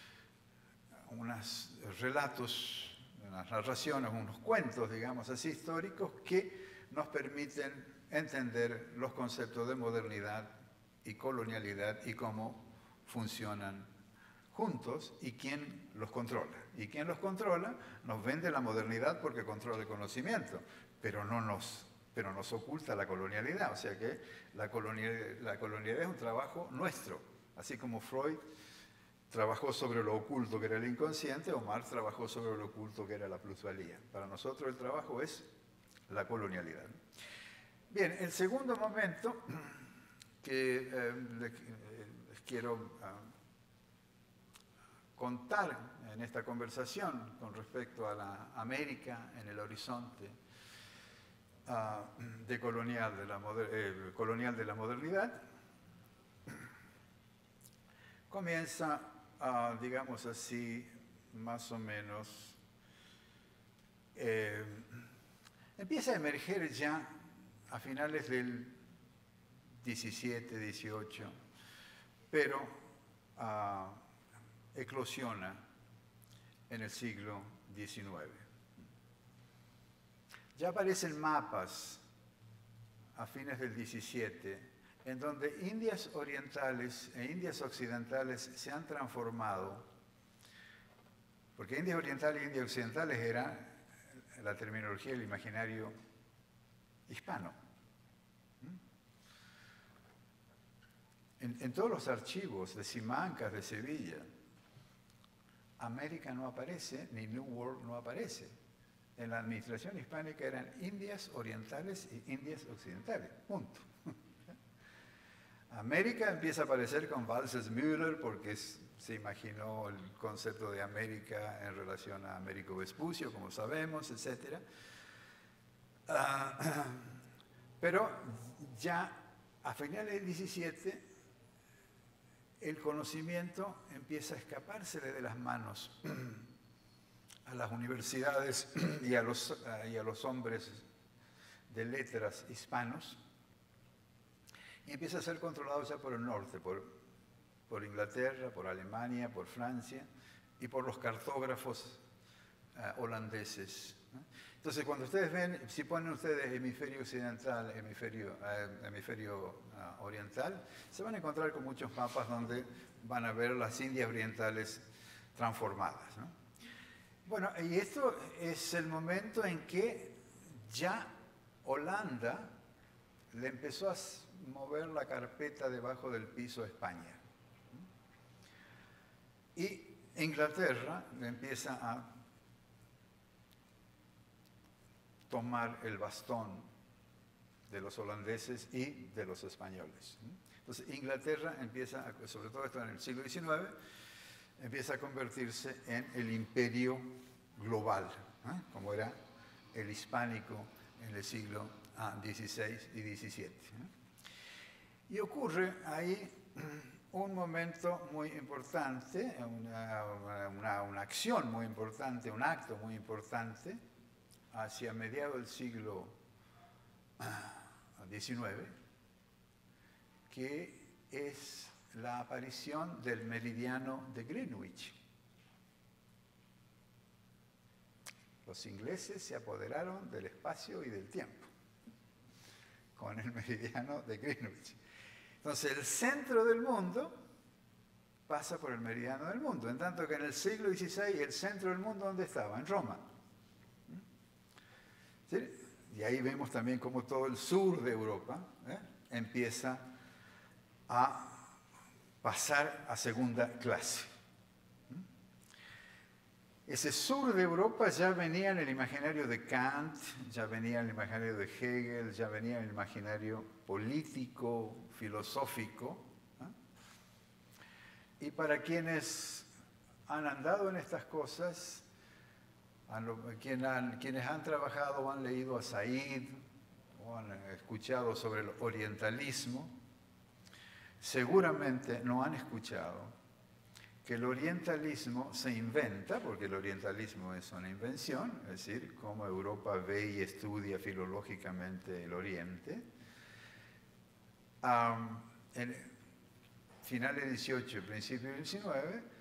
unos relatos, unas narraciones, unos cuentos, digamos así, históricos, que nos permiten entender los conceptos de modernidad y colonialidad y cómo funcionan juntos y quién los controla. Y quien los controla nos vende la modernidad porque controla el conocimiento, pero nos oculta la colonialidad. O sea que la colonialidad es un trabajo nuestro. Así como Freud trabajó sobre lo oculto que era el inconsciente, o Marx trabajó sobre lo oculto que era la plusvalía. Para nosotros el trabajo es la colonialidad. Bien, el segundo momento que les quiero contar en esta conversación con respecto a la América en el horizonte colonial de la modernidad, comienza, digamos así, más o menos, empieza a emerger ya a finales del 17, 18, pero eclosiona en el siglo XIX. Ya aparecen mapas a fines del 17 en donde Indias orientales e Indias occidentales se han transformado, porque Indias orientales e Indias occidentales era la terminología del imaginario hispano. En todos los archivos de Simancas, de Sevilla, América no aparece, ni New World no aparece. En la administración hispánica eran Indias orientales y Indias occidentales, punto. América empieza a aparecer con Walses-Müller porque se imaginó el concepto de América en relación a Américo Vespucio, como sabemos, etc. Pero ya a finales del 17 el conocimiento empieza a escapársele de las manos a las universidades y a los hombres de letras hispanos, y empieza a ser controlado ya por el norte, por Inglaterra, por Alemania, por Francia y por los cartógrafos holandeses. Entonces, cuando ustedes ven, si ponen ustedes hemisferio occidental, hemisferio oriental, se van a encontrar con muchos mapas donde van a ver las Indias orientales transformadas, ¿no? Bueno, y esto es el momento en que ya Holanda le empezó a mover la carpeta debajo del piso a España. Y Inglaterra le empieza a tomar el bastón de los holandeses y de los españoles. Entonces Inglaterra empieza, sobre todo esto en el siglo XIX, empieza a convertirse en el imperio global, como era el hispánico en el siglo XVI y XVII. Y ocurre ahí un momento muy importante, una acción muy importante, un acto muy importante, hacia mediados del siglo XIX, que es la aparición del meridiano de Greenwich. Los ingleses se apoderaron del espacio y del tiempo con el meridiano de Greenwich. Entonces, el centro del mundo pasa por el meridiano del mundo, en tanto que en el siglo XVI el centro del mundo, ¿dónde estaba? En Roma. ¿Sí? Y ahí vemos también cómo todo el sur de Europa empieza a pasar a segunda clase. Ese sur de Europa ya venía en el imaginario de Kant, ya venía en el imaginario de Hegel, ya venía en el imaginario político, filosófico. Y para quienes han andado en estas cosas, quienes han trabajado o han leído a Said o han escuchado sobre el orientalismo, seguramente no han escuchado que el orientalismo se inventa, porque el orientalismo es una invención, es decir, cómo Europa ve y estudia filológicamente el Oriente. En finales del XVIII, principios del XIX,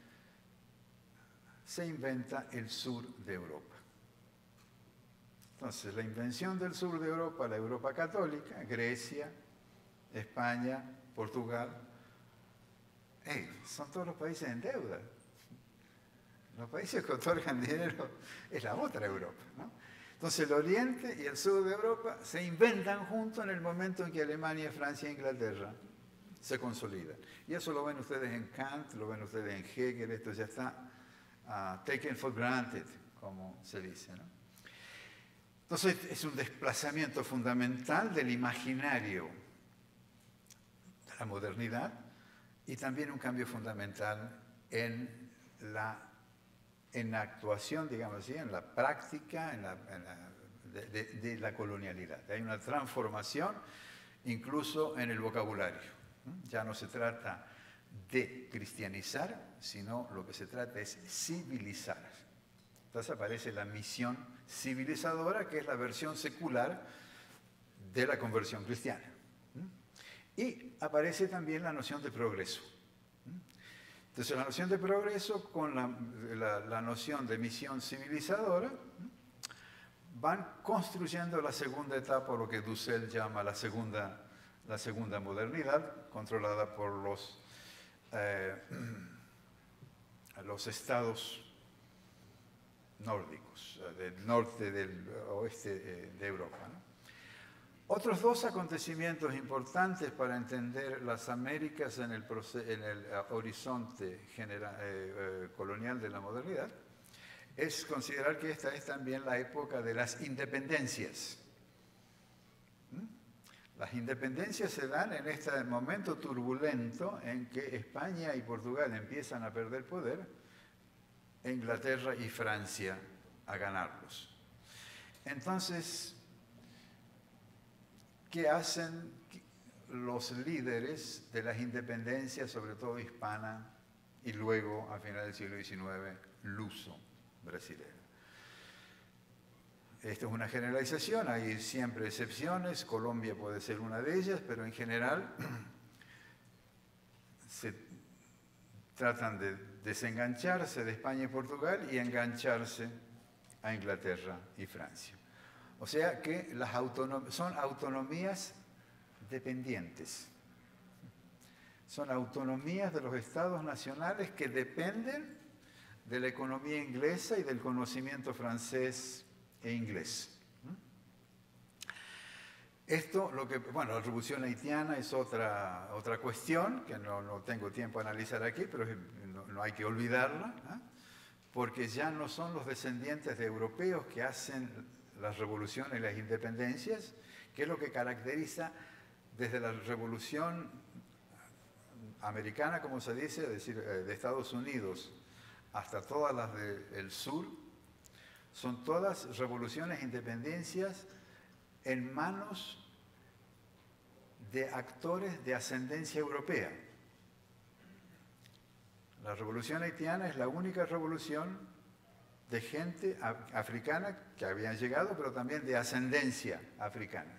se inventa el sur de Europa. Entonces, la invención del sur de Europa, la Europa católica, Grecia, España, Portugal, son todos los países en deuda. Los países que otorgan dinero es la otra Europa, ¿no? Entonces el oriente y el sur de Europa se inventan juntos en el momento en que Alemania, Francia e Inglaterra se consolidan. Y eso lo ven ustedes en Kant, lo ven ustedes en Hegel, esto ya está taken for granted, como se dice, ¿no? Entonces es un desplazamiento fundamental del imaginario de la modernidad, y también un cambio fundamental en la actuación, digamos así, en la práctica de la colonialidad. Hay una transformación incluso en el vocabulario. Ya no se trata de cristianizar, sino lo que se trata es civilizar. Entonces aparece la misión civilizadora, que es la versión secular de la conversión cristiana. Y aparece también la noción de progreso. Entonces la noción de progreso con la noción de misión civilizadora van construyendo la segunda etapa, lo que Dussel llama la segunda modernidad, controlada por los estados nórdicos, del norte, del oeste de Europa, ¿no? Otros dos acontecimientos importantes para entender las Américas en el horizonte colonial de la modernidad es considerar que esta es también la época de las independencias. Las independencias se dan en este momento turbulento en que España y Portugal empiezan a perder poder, e Inglaterra y Francia a ganarlos. Entonces, ¿qué hacen los líderes de las independencias, sobre todo hispana, y luego, a finales del siglo XIX, luso-brasileña? Esto es una generalización, hay siempre excepciones, Colombia puede ser una de ellas, pero en general se tratan de desengancharse de España y Portugal y engancharse a Inglaterra y Francia. O sea que son autonomías dependientes. Son autonomías de los estados nacionales que dependen de la economía inglesa y del conocimiento francés e inglés. Esto, la revolución haitiana es otra cuestión que no tengo tiempo a analizar aquí, pero no hay que olvidarla, porque ya no son los descendientes de europeos que hacen las revoluciones y las independencias, que es lo que caracteriza desde la revolución americana, como se dice, es decir, de Estados Unidos, hasta todas las del sur, son todas revoluciones e independencias en manos de actores de ascendencia europea. La revolución haitiana es la única revolución de gente africana que habían llegado, pero también de ascendencia africana.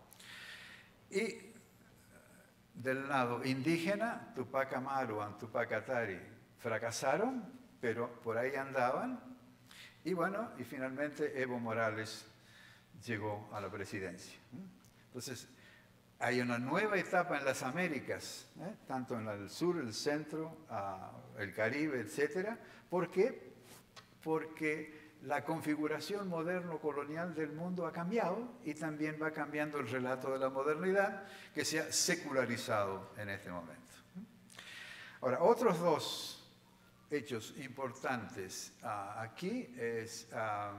Y del lado indígena, Tupac Amaru y Tupac Katari fracasaron, pero por ahí andaban. Y bueno, y finalmente Evo Morales llegó a la presidencia. Entonces, hay una nueva etapa en las Américas, tanto en el sur, el centro, el Caribe, etc. ¿Por qué? Porque la configuración moderno-colonial del mundo ha cambiado y también va cambiando el relato de la modernidad, que se ha secularizado en este momento. Ahora, otros dos hechos importantes aquí es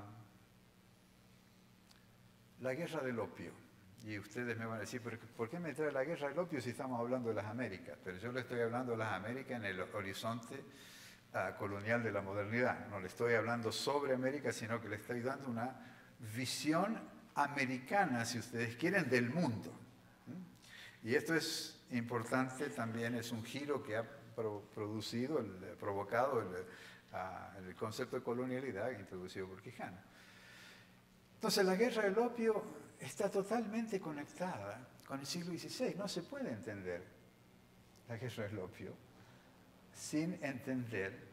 la guerra del opio. Y ustedes me van a decir, ¿por qué me trae la guerra del opio si estamos hablando de las Américas? Pero yo le estoy hablando de las Américas en el horizonte colonial de la modernidad. No le estoy hablando sobre América, sino que le estoy dando una visión americana, si ustedes quieren, del mundo. Y esto es importante también, es un giro que ha provocado el concepto de colonialidad introducido por Quijano. Entonces, la guerra del opio está totalmente conectada con el siglo XVI. No se puede entender la guerra del opio sin entender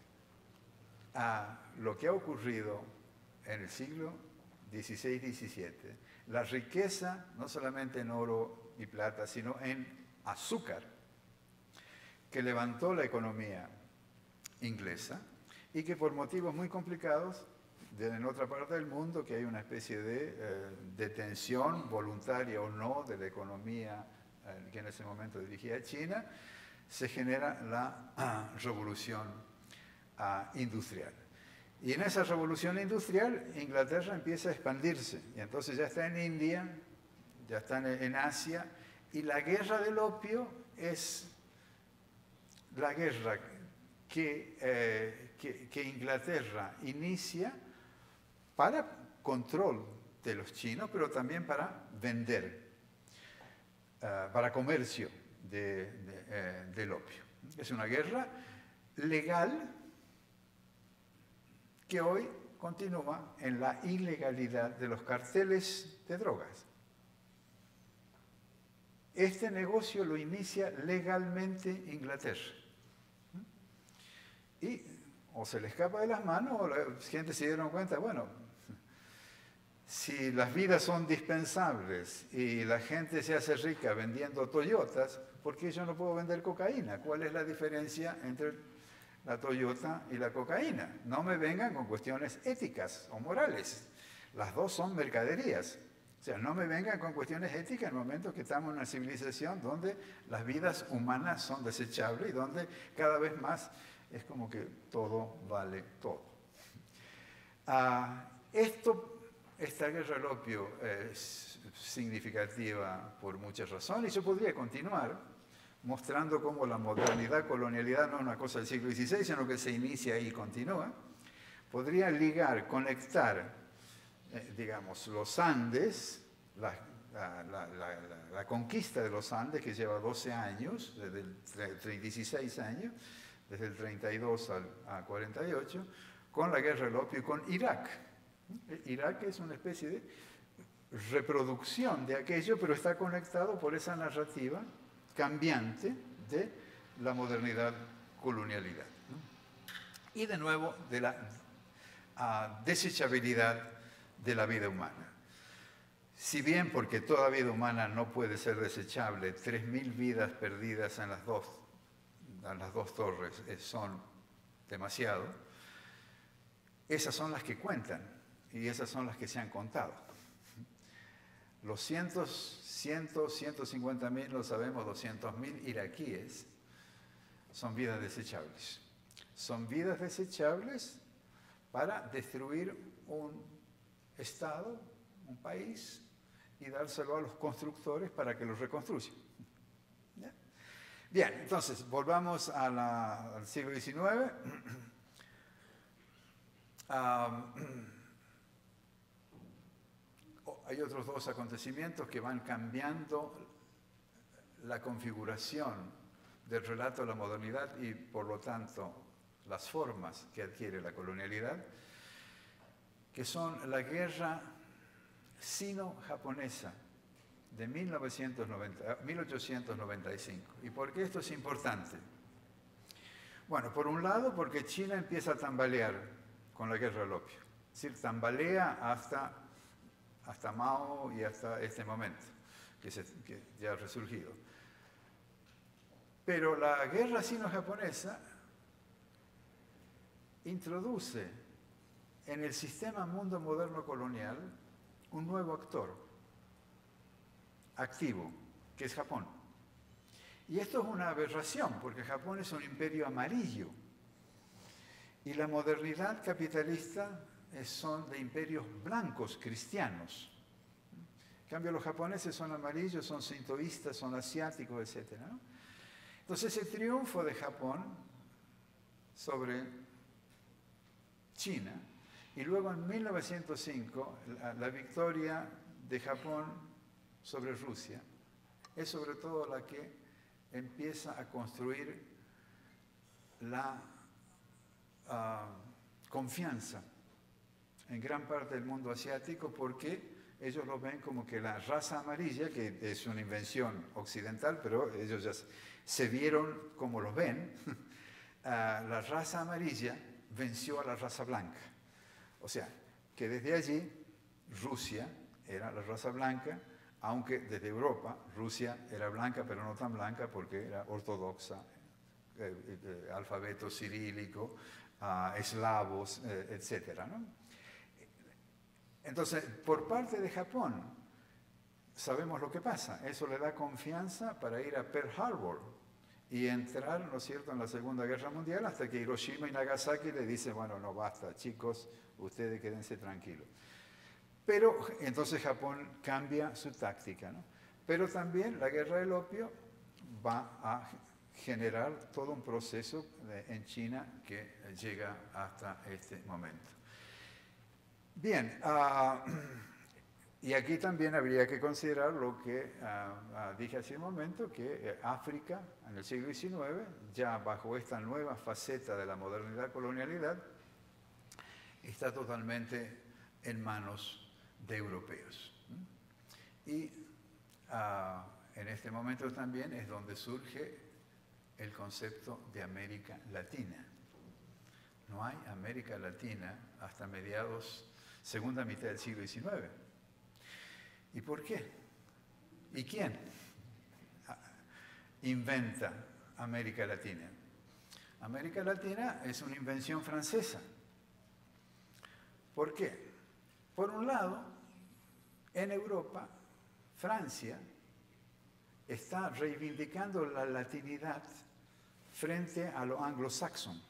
lo que ha ocurrido en el siglo XVI-XVII. La riqueza, no solamente en oro y plata, sino en azúcar, que levantó la economía inglesa y que por motivos muy complicados, en otra parte del mundo, que hay una especie de detención voluntaria o no de la economía que en ese momento dirigía China, se genera la revolución industrial. Y en esa revolución industrial, Inglaterra empieza a expandirse. Y entonces ya está en India, ya está en Asia, y la guerra del opio es la guerra que Inglaterra inicia para control de los chinos, pero también para vender, para comercio del opio. Es una guerra legal que hoy continúa en la ilegalidad de los carteles de drogas. Este negocio lo inicia legalmente Inglaterra. Y o se le escapa de las manos o la gente se dieron cuenta, bueno, si las vidas son dispensables y la gente se hace rica vendiendo Toyotas, ¿por qué yo no puedo vender cocaína? ¿Cuál es la diferencia entre la Toyota y la cocaína? No me vengan con cuestiones éticas o morales. Las dos son mercaderías. O sea, no me vengan con cuestiones éticas en el momento que estamos en una civilización donde las vidas humanas son desechables y donde cada vez más es como que todo vale todo. Esta guerra del opio es significativa por muchas razones y yo podría continuar mostrando cómo la modernidad, colonialidad no es una cosa del siglo XVI, sino que se inicia y continúa. Podría ligar, conectar, digamos, los Andes, la conquista de los Andes, que lleva 12 años, desde 16 años, desde el 32 al 48, con la guerra del opio y con Irak. Irak es una especie de reproducción de aquello, pero está conectado por esa narrativa cambiante de la modernidad colonialidad, ¿no? Y de nuevo de la desechabilidad de la vida humana. Si bien, porque toda vida humana no puede ser desechable, 3.000 vidas perdidas en las dos torres son demasiado, esas son las que cuentan y esas son las que se han contado. Los 150.000, lo sabemos, 200.000 iraquíes son vidas desechables. Son vidas desechables para destruir un Estado, un país, y dárselo a los constructores para que los reconstruyan. ¿Ya? Bien, entonces, volvamos al siglo XIX. hay otros dos acontecimientos que van cambiando la configuración del relato de la modernidad y, por lo tanto, las formas que adquiere la colonialidad, que son la guerra sino-japonesa de 1895. ¿Y por qué esto es importante? Bueno, por un lado, porque China empieza a tambalear con la guerra del opio. Es decir, tambalea hasta Mao y hasta este momento, que ya ha resurgido. Pero la guerra sino-japonesa introduce en el sistema mundo moderno colonial un nuevo actor activo, que es Japón. Y esto es una aberración, porque Japón es un imperio amarillo y la modernidad capitalista son de imperios blancos cristianos. En cambio, los japoneses son amarillos, son sintoístas, son asiáticos, etc., ¿no? Entonces, el triunfo de Japón sobre China y luego en 1905 la victoria de Japón sobre Rusia es sobre todo la que empieza a construir la confianza en gran parte del mundo asiático, porque ellos lo ven como que la raza amarilla, que es una invención occidental, pero ellos ya se vieron como lo ven, la raza amarilla venció a la raza blanca. O sea, que desde allí Rusia era la raza blanca, aunque desde Europa Rusia era blanca, pero no tan blanca porque era ortodoxa, alfabeto cirílico, eslavos, etc., ¿no? Entonces, por parte de Japón, sabemos lo que pasa. Eso le da confianza para ir a Pearl Harbor y entrar, ¿no es cierto?, en la Segunda Guerra Mundial, hasta que Hiroshima y Nagasaki le dicen, bueno, no basta, chicos, ustedes quédense tranquilos. Pero entonces Japón cambia su táctica, ¿no? Pero también la guerra del opio va a generar todo un proceso en China que llega hasta este momento. Bien, y aquí también habría que considerar lo que dije hace un momento, que África en el siglo XIX, ya bajo esta nueva faceta de la modernidad-colonialidad, está totalmente en manos de europeos. Y en este momento también es donde surge el concepto de América Latina. No hay América Latina hasta segunda mitad del siglo XIX. ¿Y por qué? ¿Y quién inventa América Latina? América Latina es una invención francesa. ¿Por qué? Por un lado, en Europa, Francia está reivindicando la latinidad frente a lo anglosaxón.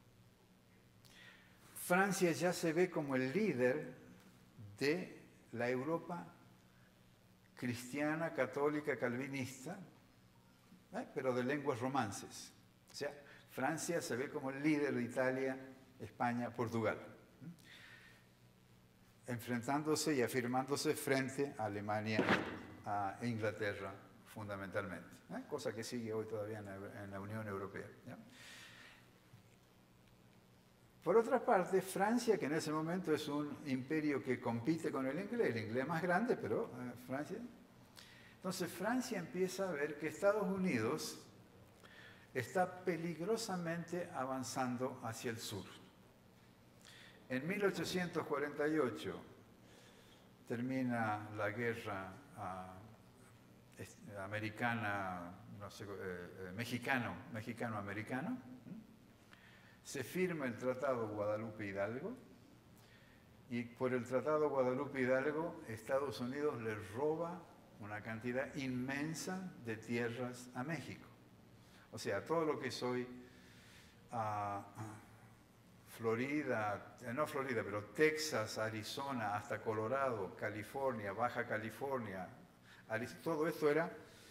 Francia ya se ve como el líder de la Europa cristiana, católica, calvinista, pero de lenguas romances. O sea, Francia se ve como el líder de Italia, España, Portugal, enfrentándose y afirmándose frente a Alemania e Inglaterra fundamentalmente, cosa que sigue hoy todavía en la Unión Europea, ¿ya? Por otra parte, Francia, que en ese momento es un imperio que compite con el inglés más grande, pero Francia. Entonces Francia empieza a ver que Estados Unidos está peligrosamente avanzando hacia el sur. En 1848 termina la guerra americana, no sé, mexicano-americana. Se firma el Tratado Guadalupe-Hidalgo y por el Tratado Guadalupe-Hidalgo Estados Unidos le roba una cantidad inmensa de tierras a México. O sea, todo lo que soy Florida, no Florida, pero Texas, Arizona, hasta Colorado, California, Baja California, todo esto era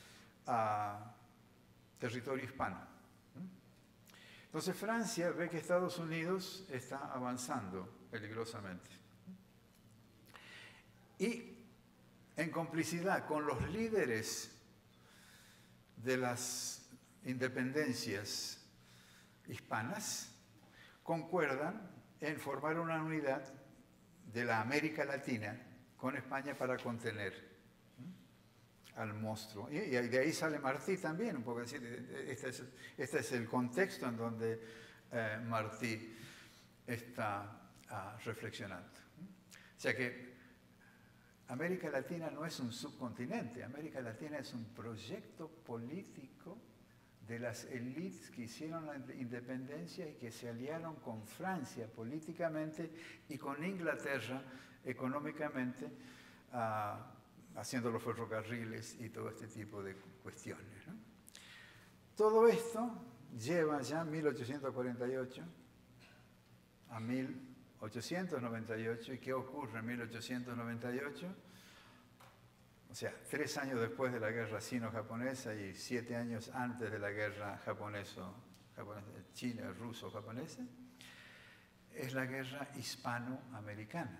territorio hispano. Entonces Francia ve que Estados Unidos está avanzando peligrosamente. Y en complicidad con los líderes de las independencias hispanas, concuerdan en formar una unidad de la América Latina con España para contener al monstruo. Y de ahí sale Martí también, un poco decir, este es el contexto en donde Martí está reflexionando. O sea que América Latina no es un subcontinente, América Latina es un proyecto político de las élites que hicieron la independencia y que se aliaron con Francia políticamente y con Inglaterra económicamente, haciendo los ferrocarriles y todo este tipo de cuestiones, ¿no? Todo esto lleva ya 1848 a 1898. ¿Y qué ocurre en 1898? O sea, 3 años después de la guerra sino-japonesa y 7 años antes de la guerra ruso-japonesa, es la guerra hispano-americana.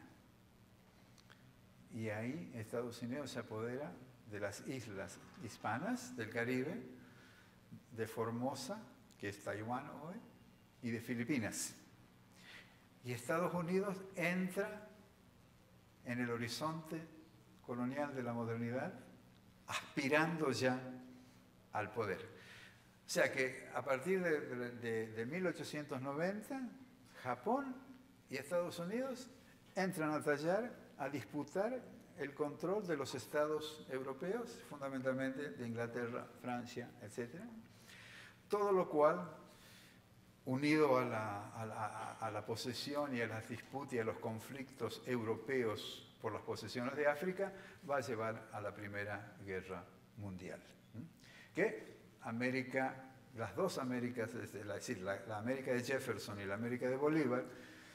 Y ahí Estados Unidos se apodera de las islas hispanas del Caribe, de Formosa, que es Taiwán hoy, y de Filipinas. Y Estados Unidos entra en el horizonte colonial de la modernidad, aspirando ya al poder. O sea que a partir de 1890, Japón y Estados Unidos entran a tallar, a disputar el control de los estados europeos, fundamentalmente de Inglaterra, Francia, etc. Todo lo cual, unido a la posesión y a las disputas y a los conflictos europeos por las posesiones de África, va a llevar a la Primera Guerra Mundial. Que las dos Américas, es decir, la América de Jefferson y la América de Bolívar,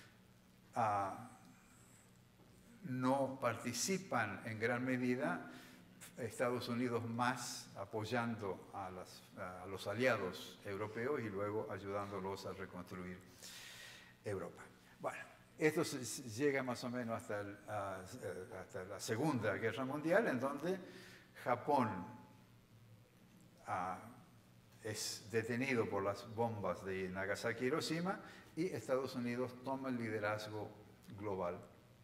no participan en gran medida, Estados Unidos más apoyando a los aliados europeos y luego ayudándolos a reconstruir Europa. Bueno, esto llega más o menos hasta la Segunda Guerra Mundial, en donde Japón es detenido por las bombas de Nagasaki y Hiroshima y Estados Unidos toma el liderazgo global,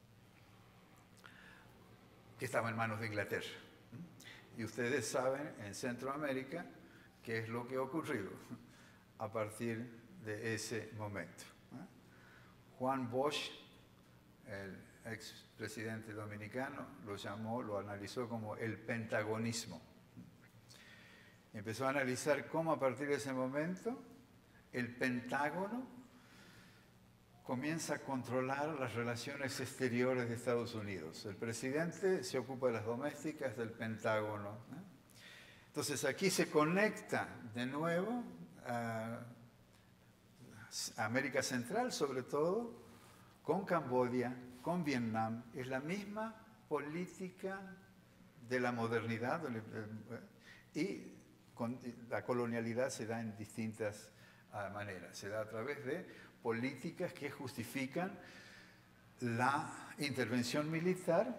que estaba en manos de Inglaterra. Y ustedes saben en Centroamérica qué es lo que ha ocurrido a partir de ese momento. Juan Bosch, el expresidente dominicano, lo analizó como el pentagonismo. Empezó a analizar cómo a partir de ese momento el Pentágono comienza a controlar las relaciones exteriores de Estados Unidos. El presidente se ocupa de las domésticas del Pentágono, ¿no? Entonces aquí se conecta de nuevo a América Central, sobre todo, con Camboya, con Vietnam. Es la misma política de la modernidad y la colonialidad se da en distintas maneras. Se da a través de políticas que justifican la intervención militar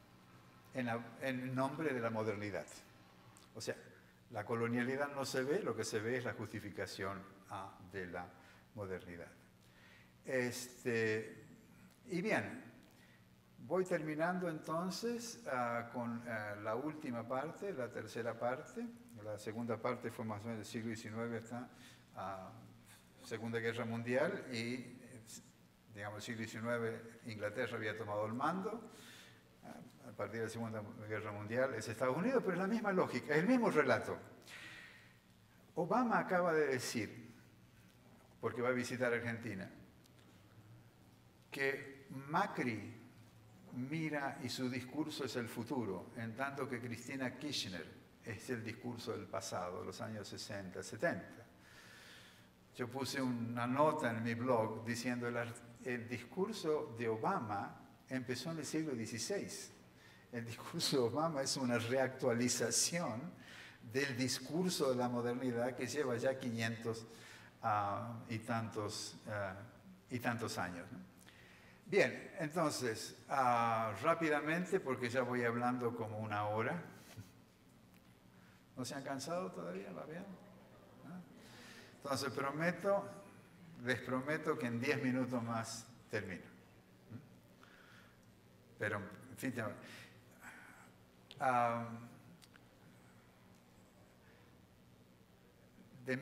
en nombre de la modernidad. O sea, la colonialidad no se ve, lo que se ve es la justificación de la modernidad. Y bien, voy terminando entonces con la última parte, la tercera parte. La segunda parte fue más o menos del siglo XIX hasta Segunda Guerra Mundial y, digamos, el siglo XIX Inglaterra había tomado el mando. A partir de la Segunda Guerra Mundial es Estados Unidos, pero es la misma lógica, es el mismo relato. Obama acaba de decir, porque va a visitar Argentina, que Macri mira y su discurso es el futuro, en tanto que Cristina Kirchner es el discurso del pasado, de los años 60, 70. Yo puse una nota en mi blog diciendo el discurso de Obama empezó en el siglo XVI. El discurso de Obama es una reactualización del discurso de la modernidad que lleva ya 500 y tantos años, ¿no? Bien, entonces, rápidamente, porque ya voy hablando como una hora. ¿No se han cansado todavía? ¿Va bien? Entonces, les prometo que en 10 minutos más termino. Pero, en fin, de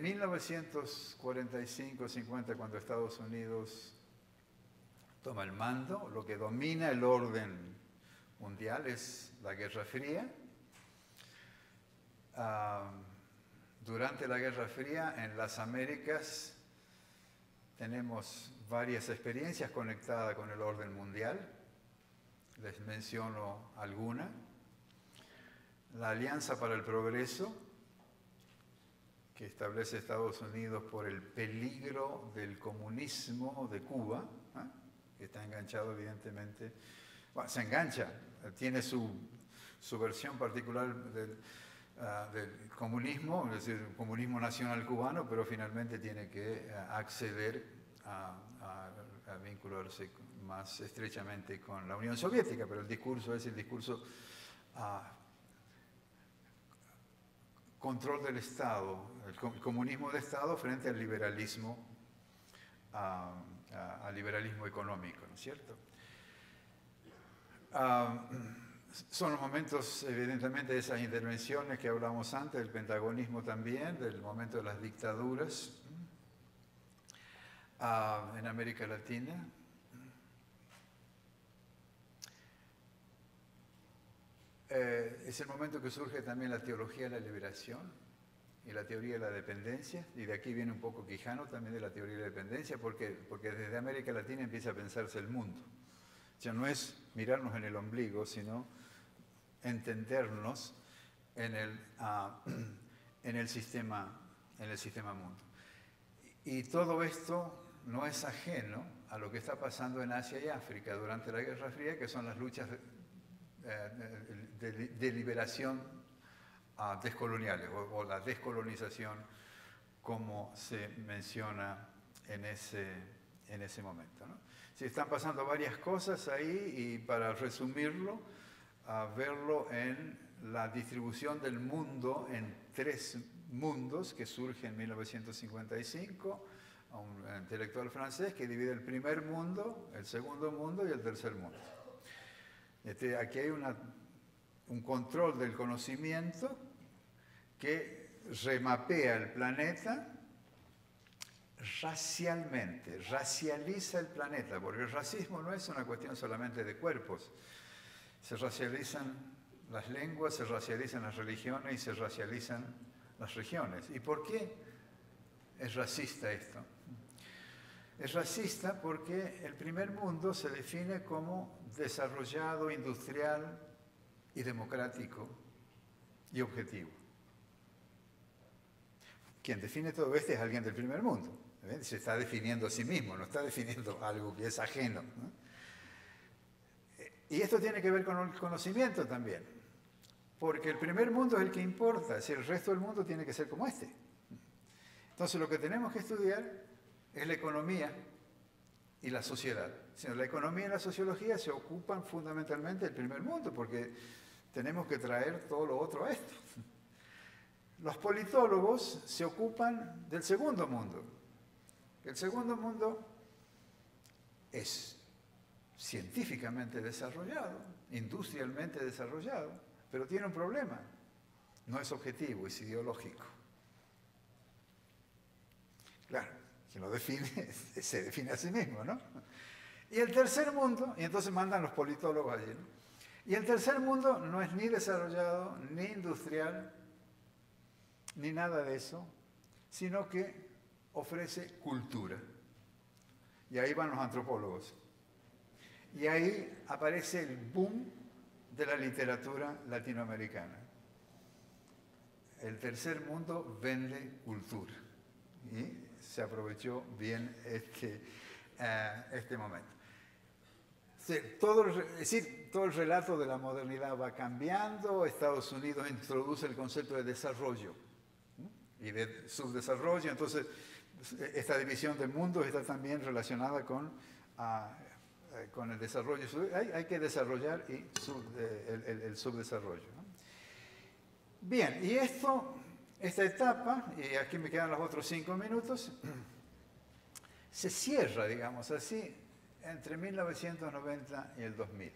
1945-50, cuando Estados Unidos toma el mando, lo que domina el orden mundial es la Guerra Fría. Durante la Guerra Fría, en las Américas, tenemos varias experiencias conectadas con el orden mundial. Les menciono alguna. La Alianza para el Progreso, que establece Estados Unidos por el peligro del comunismo de Cuba, que está enganchado evidentemente, bueno, se engancha, tiene su versión particular del comunismo, es decir, el comunismo nacional cubano, pero finalmente tiene que acceder a vincularse más estrechamente con la Unión Soviética, pero el discurso es el discurso control del Estado, el comunismo de Estado frente al liberalismo, al liberalismo económico, ¿no es cierto? Son los momentos, evidentemente, de esas intervenciones que hablamos antes, del pentagonismo también, del momento de las dictaduras en América Latina. Es el momento que surge también la teología de la liberación y la teoría de la dependencia, y de aquí viene un poco Quijano también de la teoría de la dependencia, porque desde América Latina empieza a pensarse el mundo. O sea, no es mirarnos en el ombligo, sino entendernos en el sistema mundo. Y todo esto no es ajeno a lo que está pasando en Asia y África durante la Guerra Fría, que son las luchas de liberación descoloniales, o la descolonización, como se menciona en ese momento, ¿no? Sí, están pasando varias cosas ahí, y para resumirlo, verlo en la distribución del mundo en 3 mundos que surge en 1955, a un intelectual francés que divide el primer mundo, el segundo mundo y el tercer mundo. Aquí hay un control del conocimiento que remapea el planeta racialmente, racializa el planeta, porque el racismo no es una cuestión solamente de cuerpos. Se racializan las lenguas, se racializan las religiones y se racializan las regiones. ¿Y por qué es racista esto? Es racista porque el primer mundo se define como desarrollado, industrial y democrático y objetivo. Quien define todo esto es alguien del primer mundo. Se está definiendo a sí mismo, no está definiendo algo que es ajeno, ¿no? Y esto tiene que ver con el conocimiento también, porque el primer mundo es el que importa, es decir, el resto del mundo tiene que ser como este. Entonces lo que tenemos que estudiar es la economía y la sociedad. La economía y la sociología se ocupan fundamentalmente del primer mundo, porque tenemos que traer todo lo otro a esto. Los politólogos se ocupan del segundo mundo. El segundo mundo es científicamente desarrollado, industrialmente desarrollado, pero tiene un problema. No es objetivo, es ideológico. Claro, quien lo define, se define a sí mismo, ¿no? Y el tercer mundo, y entonces mandan los politólogos allí, ¿no? Y el tercer mundo no es ni desarrollado, ni industrial, ni nada de eso, sino que ofrece cultura. Y ahí van los antropólogos. Y ahí aparece el boom de la literatura latinoamericana. El tercer mundo vende cultura. Y se aprovechó bien este momento. Todo el relato de la modernidad va cambiando. Estados Unidos introduce el concepto de desarrollo y de subdesarrollo. Entonces, esta división del mundo está también relacionada con con el desarrollo, hay que desarrollar y el subdesarrollo, ¿no? Bien, y esta etapa, y aquí me quedan los otros 5 minutos, se cierra, digamos así, entre 1990 y el 2000.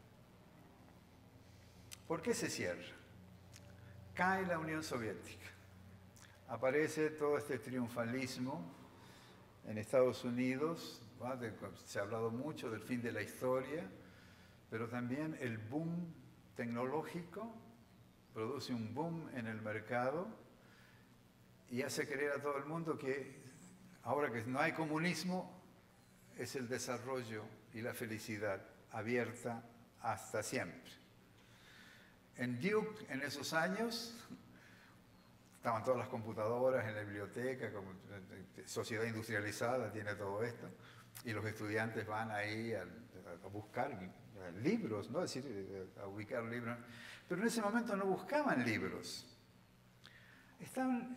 ¿Por qué se cierra? Cae la Unión Soviética. Aparece todo este triunfalismo en Estados Unidos, ¿vale? Se ha hablado mucho del fin de la historia, pero también el boom tecnológico produce un boom en el mercado y hace creer a todo el mundo que ahora que no hay comunismo, es el desarrollo y la felicidad abierta hasta siempre. En Duke, en esos años, estaban todas las computadoras en la biblioteca, como sociedad industrializada tiene todo esto, y los estudiantes van ahí a buscar libros, ¿no? Es decir, a ubicar libros. Pero en ese momento no buscaban libros. Estaban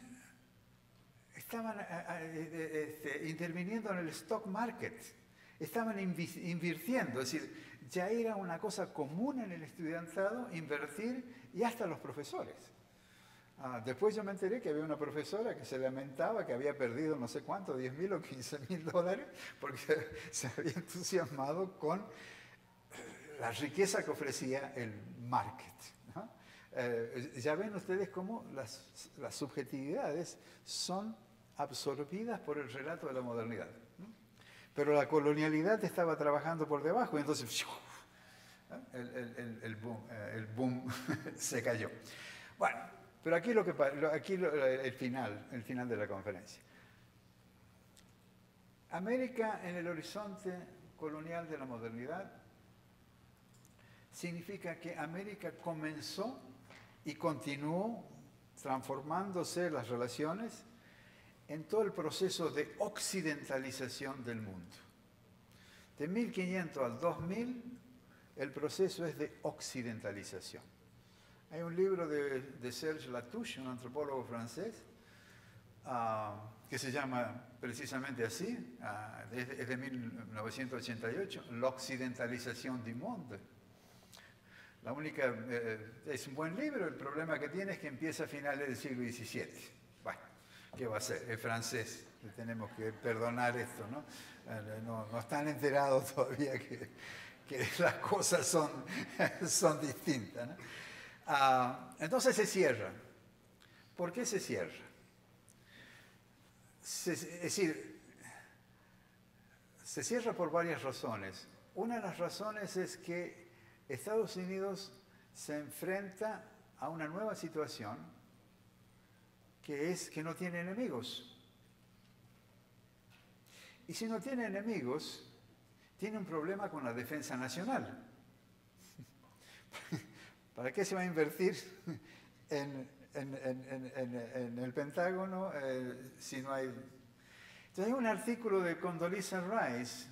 interviniendo en el stock market. Estaban invirtiendo. Es decir, ya era una cosa común en el estudiantado invertir y hasta los profesores. Después yo me enteré que había una profesora que se lamentaba que había perdido no sé cuánto, 10.000 o 15.000 dólares, porque se había entusiasmado con la riqueza que ofrecía el market, ¿no? Ya ven ustedes cómo las subjetividades son absorbidas por el relato de la modernidad, ¿no? Pero la colonialidad estaba trabajando por debajo y entonces el boom se cayó. Bueno, pero aquí el final de la conferencia. América en el horizonte colonial de la modernidad significa que América comenzó y continuó transformándose las relaciones en todo el proceso de occidentalización del mundo. De 1500 al 2000, el proceso es de occidentalización. Hay un libro de Serge Latouche, un antropólogo francés, que se llama precisamente así, es de 1988, L'occidentalización du monde. La única, es un buen libro, el problema que tiene es que empieza a finales del siglo XVII. Bueno, ¿qué va a ser? Es francés, le tenemos que perdonar esto, ¿no? No están enterados todavía que las cosas son distintas, ¿no? Entonces se cierra. ¿Por qué se cierra? Es decir, se cierra por varias razones. Una de las razones es que Estados Unidos se enfrenta a una nueva situación que es que no tiene enemigos. Y si no tiene enemigos, tiene un problema con la defensa nacional. ¿Para qué se va a invertir en el Pentágono si no hay? Entonces hay un artículo de Condoleezza Rice,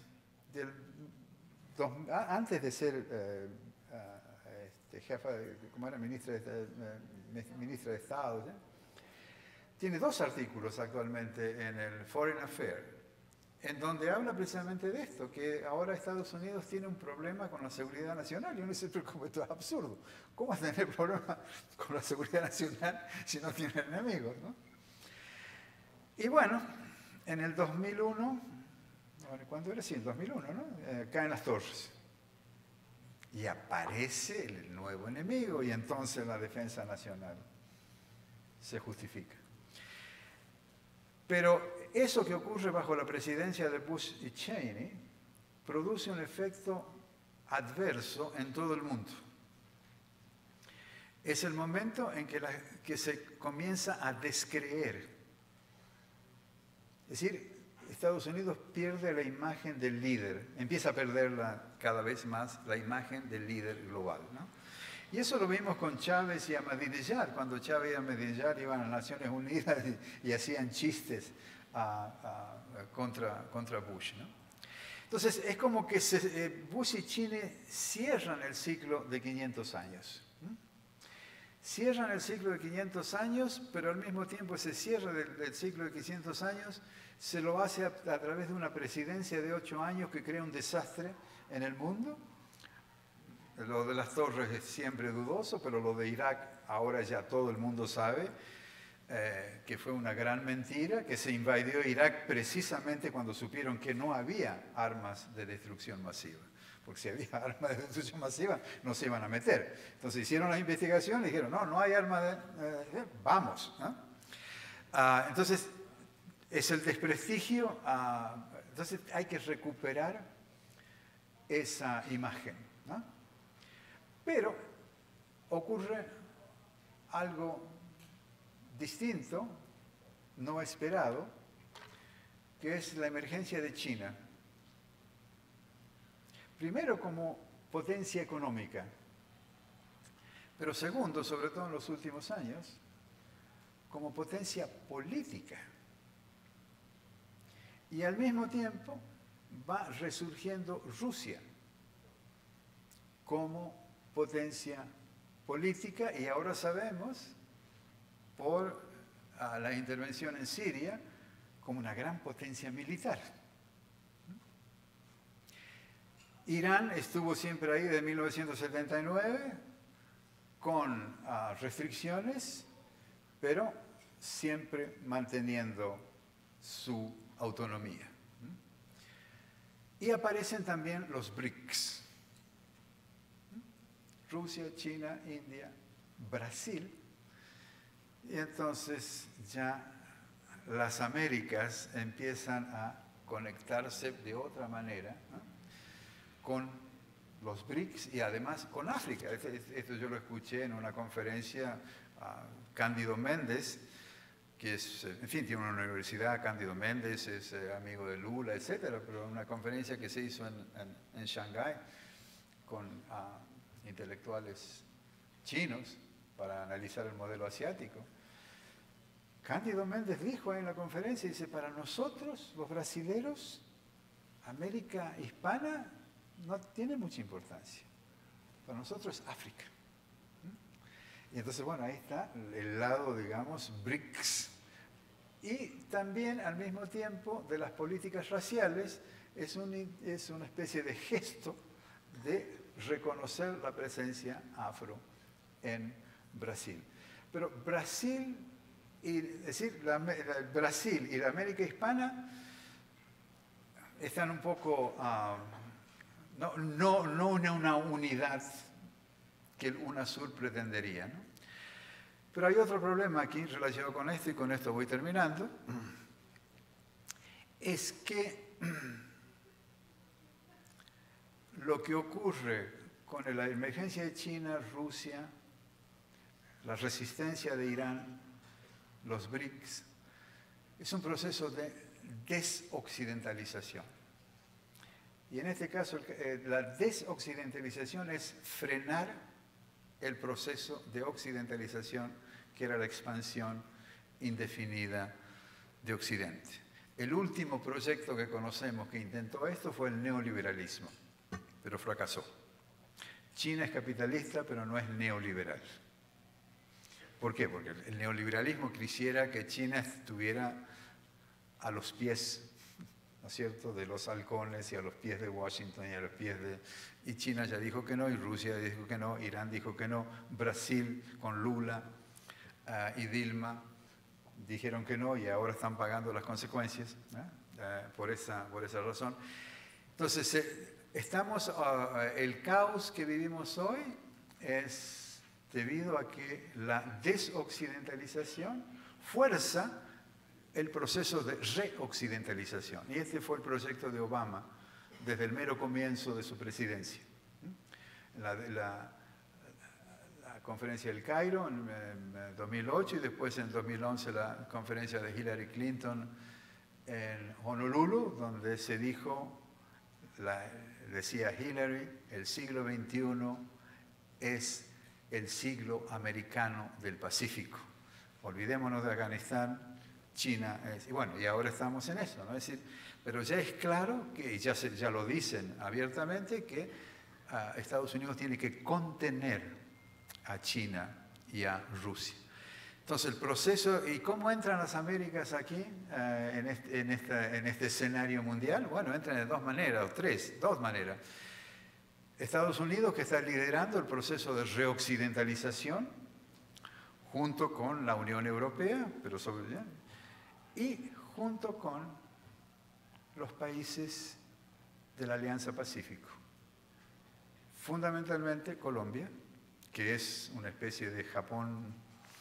antes de ser jefa, como era ministra de Estado, ¿sí? Tiene 2 artículos actualmente en el Foreign Affairs, en donde habla precisamente de esto, que ahora Estados Unidos tiene un problema con la seguridad nacional. Y uno dice, pero como esto es absurdo, ¿cómo va a tener problema con la seguridad nacional si no tiene enemigos, ¿no? Y bueno, en el 2001, ¿cuándo era? Sí, en 2001, ¿no? Caen las torres. Y aparece el nuevo enemigo y entonces la defensa nacional se justifica. Pero eso que ocurre bajo la presidencia de Bush y Cheney produce un efecto adverso en todo el mundo. Es el momento en que se comienza a descreer. Es decir, Estados Unidos pierde la imagen del líder, empieza a perderla cada vez más, la imagen del líder global, ¿no? Y eso lo vimos con Chávez y Ahmadinejad. Cuando Chávez y Ahmadinejad iban a las Naciones Unidas y hacían chistes contra Bush, ¿no? Entonces, es como que Bush y Cheney cierran el ciclo de 500 años. Cierran el ciclo de 500 años, pero al mismo tiempo ese cierre del ciclo de 500 años se lo hace a través de una presidencia de 8 años que crea un desastre en el mundo. Lo de las torres es siempre dudoso, pero lo de Irak ahora ya todo el mundo sabe que fue una gran mentira, que se invadió Irak precisamente cuando supieron que no había armas de destrucción masiva. Porque si había armas de destrucción masiva, no se iban a meter. Entonces hicieron la investigación y dijeron, no hay armas de... vamos. ¿No? Entonces, es el desprestigio. Entonces hay que recuperar esa imagen. ¿No? Pero ocurre algo distinto, no esperado, que es la emergencia de China. Primero como potencia económica, pero segundo, sobre todo en los últimos años, como potencia política. Y al mismo tiempo va resurgiendo Rusia como potencia política, y ahora sabemos, por la intervención en Siria, como una gran potencia militar. Irán estuvo siempre ahí desde 1979, con restricciones, pero siempre manteniendo su autonomía. Y aparecen también los BRICS. Rusia, China, India, Brasil. Y entonces ya las Américas empiezan a conectarse de otra manera, ¿no? Con los BRICS y además con África. Esto yo lo escuché en una conferencia a Cándido Méndez, que es, en fin, tiene una universidad, Cándido Méndez es amigo de Lula, etcétera, pero una conferencia que se hizo en Shanghái con intelectuales chinos para analizar el modelo asiático. Cándido Méndez dijo ahí en la conferencia, dice, para nosotros, los brasileros, América hispana no tiene mucha importancia. Para nosotros es África. Y entonces, bueno, ahí está el lado, digamos, BRICS. Y también, al mismo tiempo, de las políticas raciales, es una especie de gesto de reconocer la presencia afro en Brasil. Pero Brasil, Brasil y la América hispana están un poco, no una unidad que el UNASUR pretendería, ¿no? Pero hay otro problema aquí relacionado con esto, y con esto voy terminando, es que lo que ocurre con la emergencia de China, Rusia, la resistencia de Irán, los BRICS, es un proceso de desoccidentalización. Y en este caso, la desoccidentalización es frenar el proceso de occidentalización, que era la expansión indefinida de Occidente. El último proyecto que conocemos que intentó esto fue el neoliberalismo, pero fracasó. China es capitalista, pero no es neoliberal. ¿Por qué? Porque el neoliberalismo quisiera que China estuviera a los pies, ¿no es cierto?, de los halcones, y a los pies de Washington, y a los pies de... Y China ya dijo que no, y Rusia dijo que no, Irán dijo que no, Brasil con Lula y Dilma dijeron que no, y ahora están pagando las consecuencias, por esa razón. Entonces, el caos que vivimos hoy es debido a que la desoccidentalización fuerza el proceso de reoccidentalización. Y este fue el proyecto de Obama desde el mero comienzo de su presidencia. La conferencia del Cairo en 2008, y después en 2011 la conferencia de Hillary Clinton en Honolulu, donde se dijo, decía Hillary, el siglo XXI es el siglo americano del Pacífico. Olvidémonos de Afganistán, China, y bueno, y ahora estamos en eso, ¿no? Es decir, pero ya es claro que, ya lo dicen abiertamente, que Estados Unidos tiene que contener a China y a Rusia. Entonces el proceso, ¿y cómo entran las Américas aquí en este escenario mundial? Bueno, entran de dos maneras. Estados Unidos, que está liderando el proceso de reoccidentalización, junto con la Unión Europea, y junto con los países de la Alianza Pacífico. Fundamentalmente Colombia, que es una especie de Japón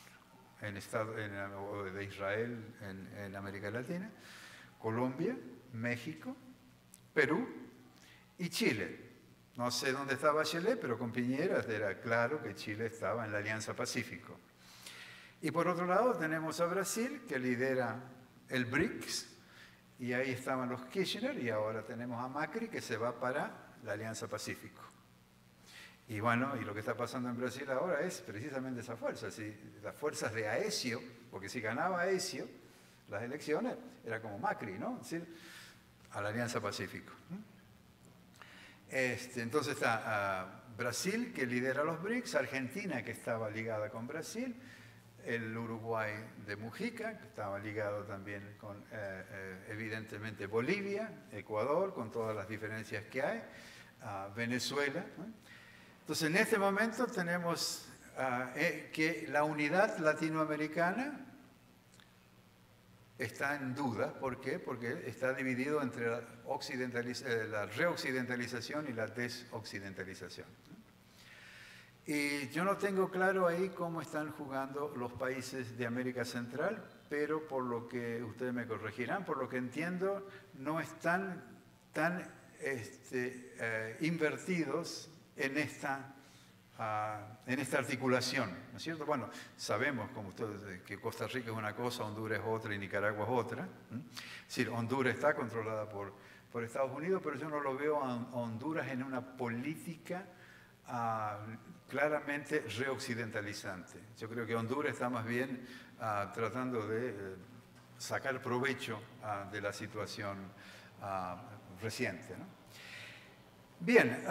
o de Israel en América Latina, Colombia, México, Perú y Chile. No sé dónde estaba Chile, pero con Piñera era claro que Chile estaba en la Alianza Pacífico. Y por otro lado tenemos a Brasil, que lidera el BRICS, y ahí estaban los Kirchner, y ahora tenemos a Macri, que se va para la Alianza Pacífico. Y bueno, y lo que está pasando en Brasil ahora es precisamente esa fuerza, las fuerzas de Aécio, porque si ganaba Aécio las elecciones, era como Macri, ¿no? Es decir, a la Alianza Pacífico. Entonces está Brasil, que lidera los BRICS, Argentina, que estaba ligada con Brasil, el Uruguay de Mujica, que estaba ligado también con, evidentemente, Bolivia, Ecuador, con todas las diferencias que hay, Venezuela, ¿no? Entonces, en este momento tenemos que la unidad latinoamericana está en duda. ¿Por qué? Porque está dividido entre la reoccidentalización y la desoccidentalización. Y yo no tengo claro ahí cómo están jugando los países de América Central, pero por lo que ustedes me corregirán, por lo que entiendo, no están tan invertidos en esta articulación, ¿no es cierto? Bueno, sabemos, como ustedes, que Costa Rica es una cosa, Honduras es otra y Nicaragua es otra. Es decir, Honduras está controlada por Estados Unidos, pero yo no lo veo a Honduras en una política claramente reoccidentalizante. Yo creo que Honduras está más bien tratando de sacar provecho de la situación reciente, ¿no? Bien,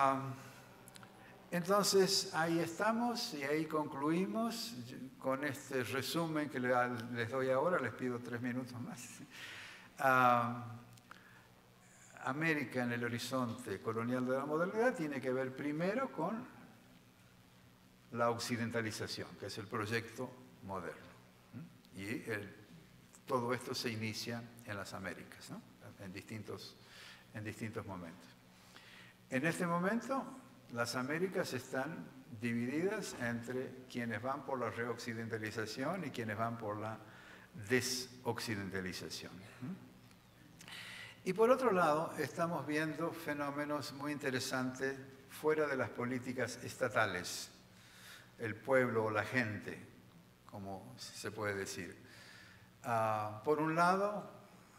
entonces ahí estamos y ahí concluimos con este resumen que les doy ahora. Les pido 3 minutos más. América en el horizonte colonial de la modernidad tiene que ver primero con la occidentalización, que es el proyecto moderno. Y todo esto se inicia en las Américas, ¿no? en distintos momentos. En este momento, las Américas están divididas entre quienes van por la reoccidentalización y quienes van por la desoccidentalización. Y por otro lado, estamos viendo fenómenos muy interesantes fuera de las políticas estatales, el pueblo o la gente, como se puede decir. Por un lado,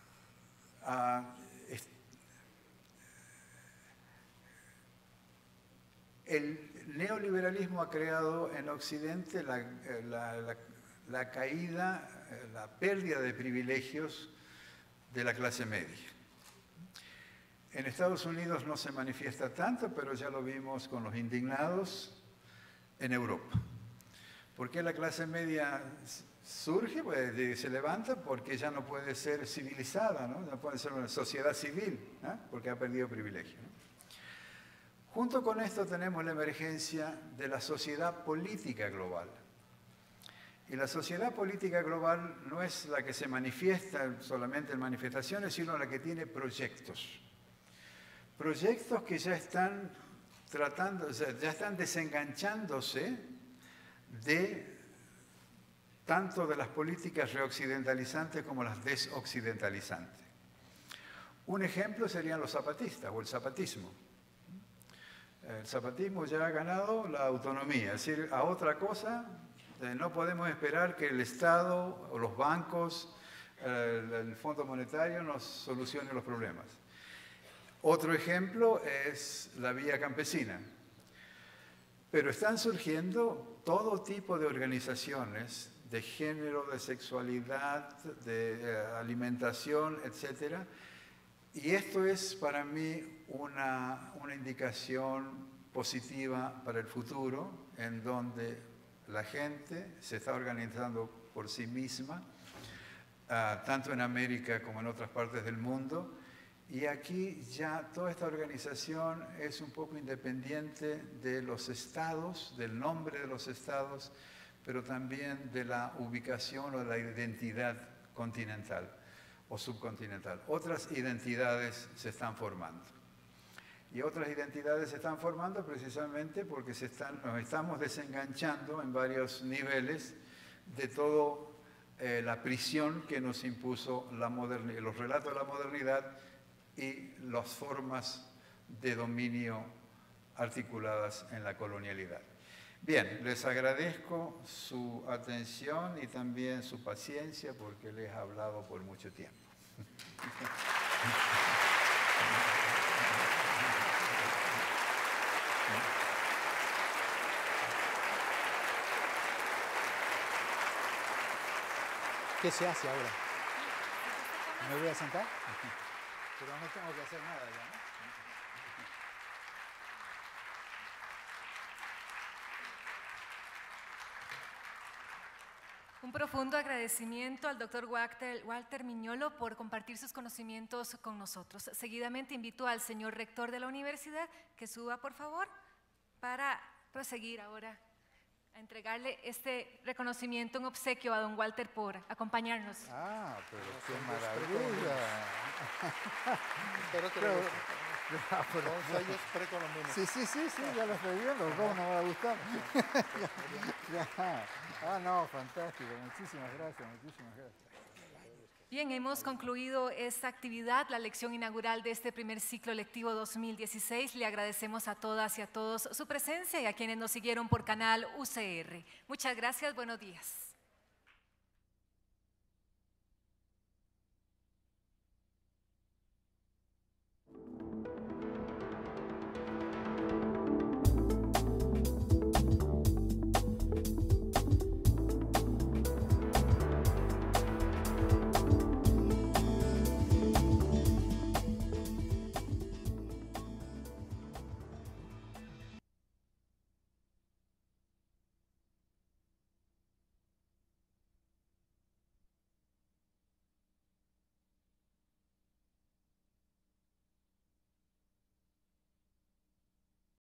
el neoliberalismo ha creado en Occidente la caída, la pérdida de privilegios de la clase media. En Estados Unidos no se manifiesta tanto, pero ya lo vimos con los indignados en Europa. ¿Por qué la clase media surge? Pues se levanta porque ya no puede ser civilizada, ¿no? No puede ser una sociedad civil, ¿no? Porque ha perdido privilegio, ¿no? Junto con esto tenemos la emergencia de la sociedad política global. Y la sociedad política global no es la que se manifiesta solamente en manifestaciones, sino la que tiene proyectos. Proyectos que ya están ya están desenganchándose tanto de las políticas reoccidentalizantes como las desoccidentalizantes. Un ejemplo serían los zapatistas o el zapatismo. El zapatismo ya ha ganado la autonomía, es decir, a otra cosa no podemos esperar que el Estado o los bancos, el Fondo Monetario nos solucione los problemas. Otro ejemplo es la vía campesina. Pero están surgiendo todo tipo de organizaciones de género, de sexualidad, de alimentación, etc. Y esto es para mí una indicación positiva para el futuro, en donde la gente se está organizando por sí misma, tanto en América como en otras partes del mundo, Y aquí ya toda esta organización es un poco independiente de los estados, del nombre de los estados, pero también de la ubicación o de la identidad continental o subcontinental. Otras identidades se están formando. Y otras identidades se están formando precisamente porque nos estamos desenganchando en varios niveles de toda la prisión que nos impuso los relatos de la modernidad y las formas de dominio articuladas en la colonialidad. Bien, les agradezco su atención y también su paciencia porque les he hablado por mucho tiempo. ¿Qué se hace ahora? ¿Me voy a sentar? Pero no tengo que hacer nada ya, ¿no? Un profundo agradecimiento al doctor Walter Miñolo por compartir sus conocimientos con nosotros. Seguidamente invito al señor rector de la universidad que suba, por favor, para proseguir ahora a entregarle este reconocimiento en obsequio a don Walter por acompañarnos. Ah, pero qué maravilla. Espero que los sellos precolombinos. Sí, ya lo estoy viendo. ¿Cómo no me va a gustar? Ah, no, fantástico. Muchísimas gracias. Bien, hemos concluido esta actividad, la lección inaugural de este primer ciclo lectivo 2016. Le agradecemos a todas y a todos su presencia y a quienes nos siguieron por canal UCR. Muchas gracias, buenos días.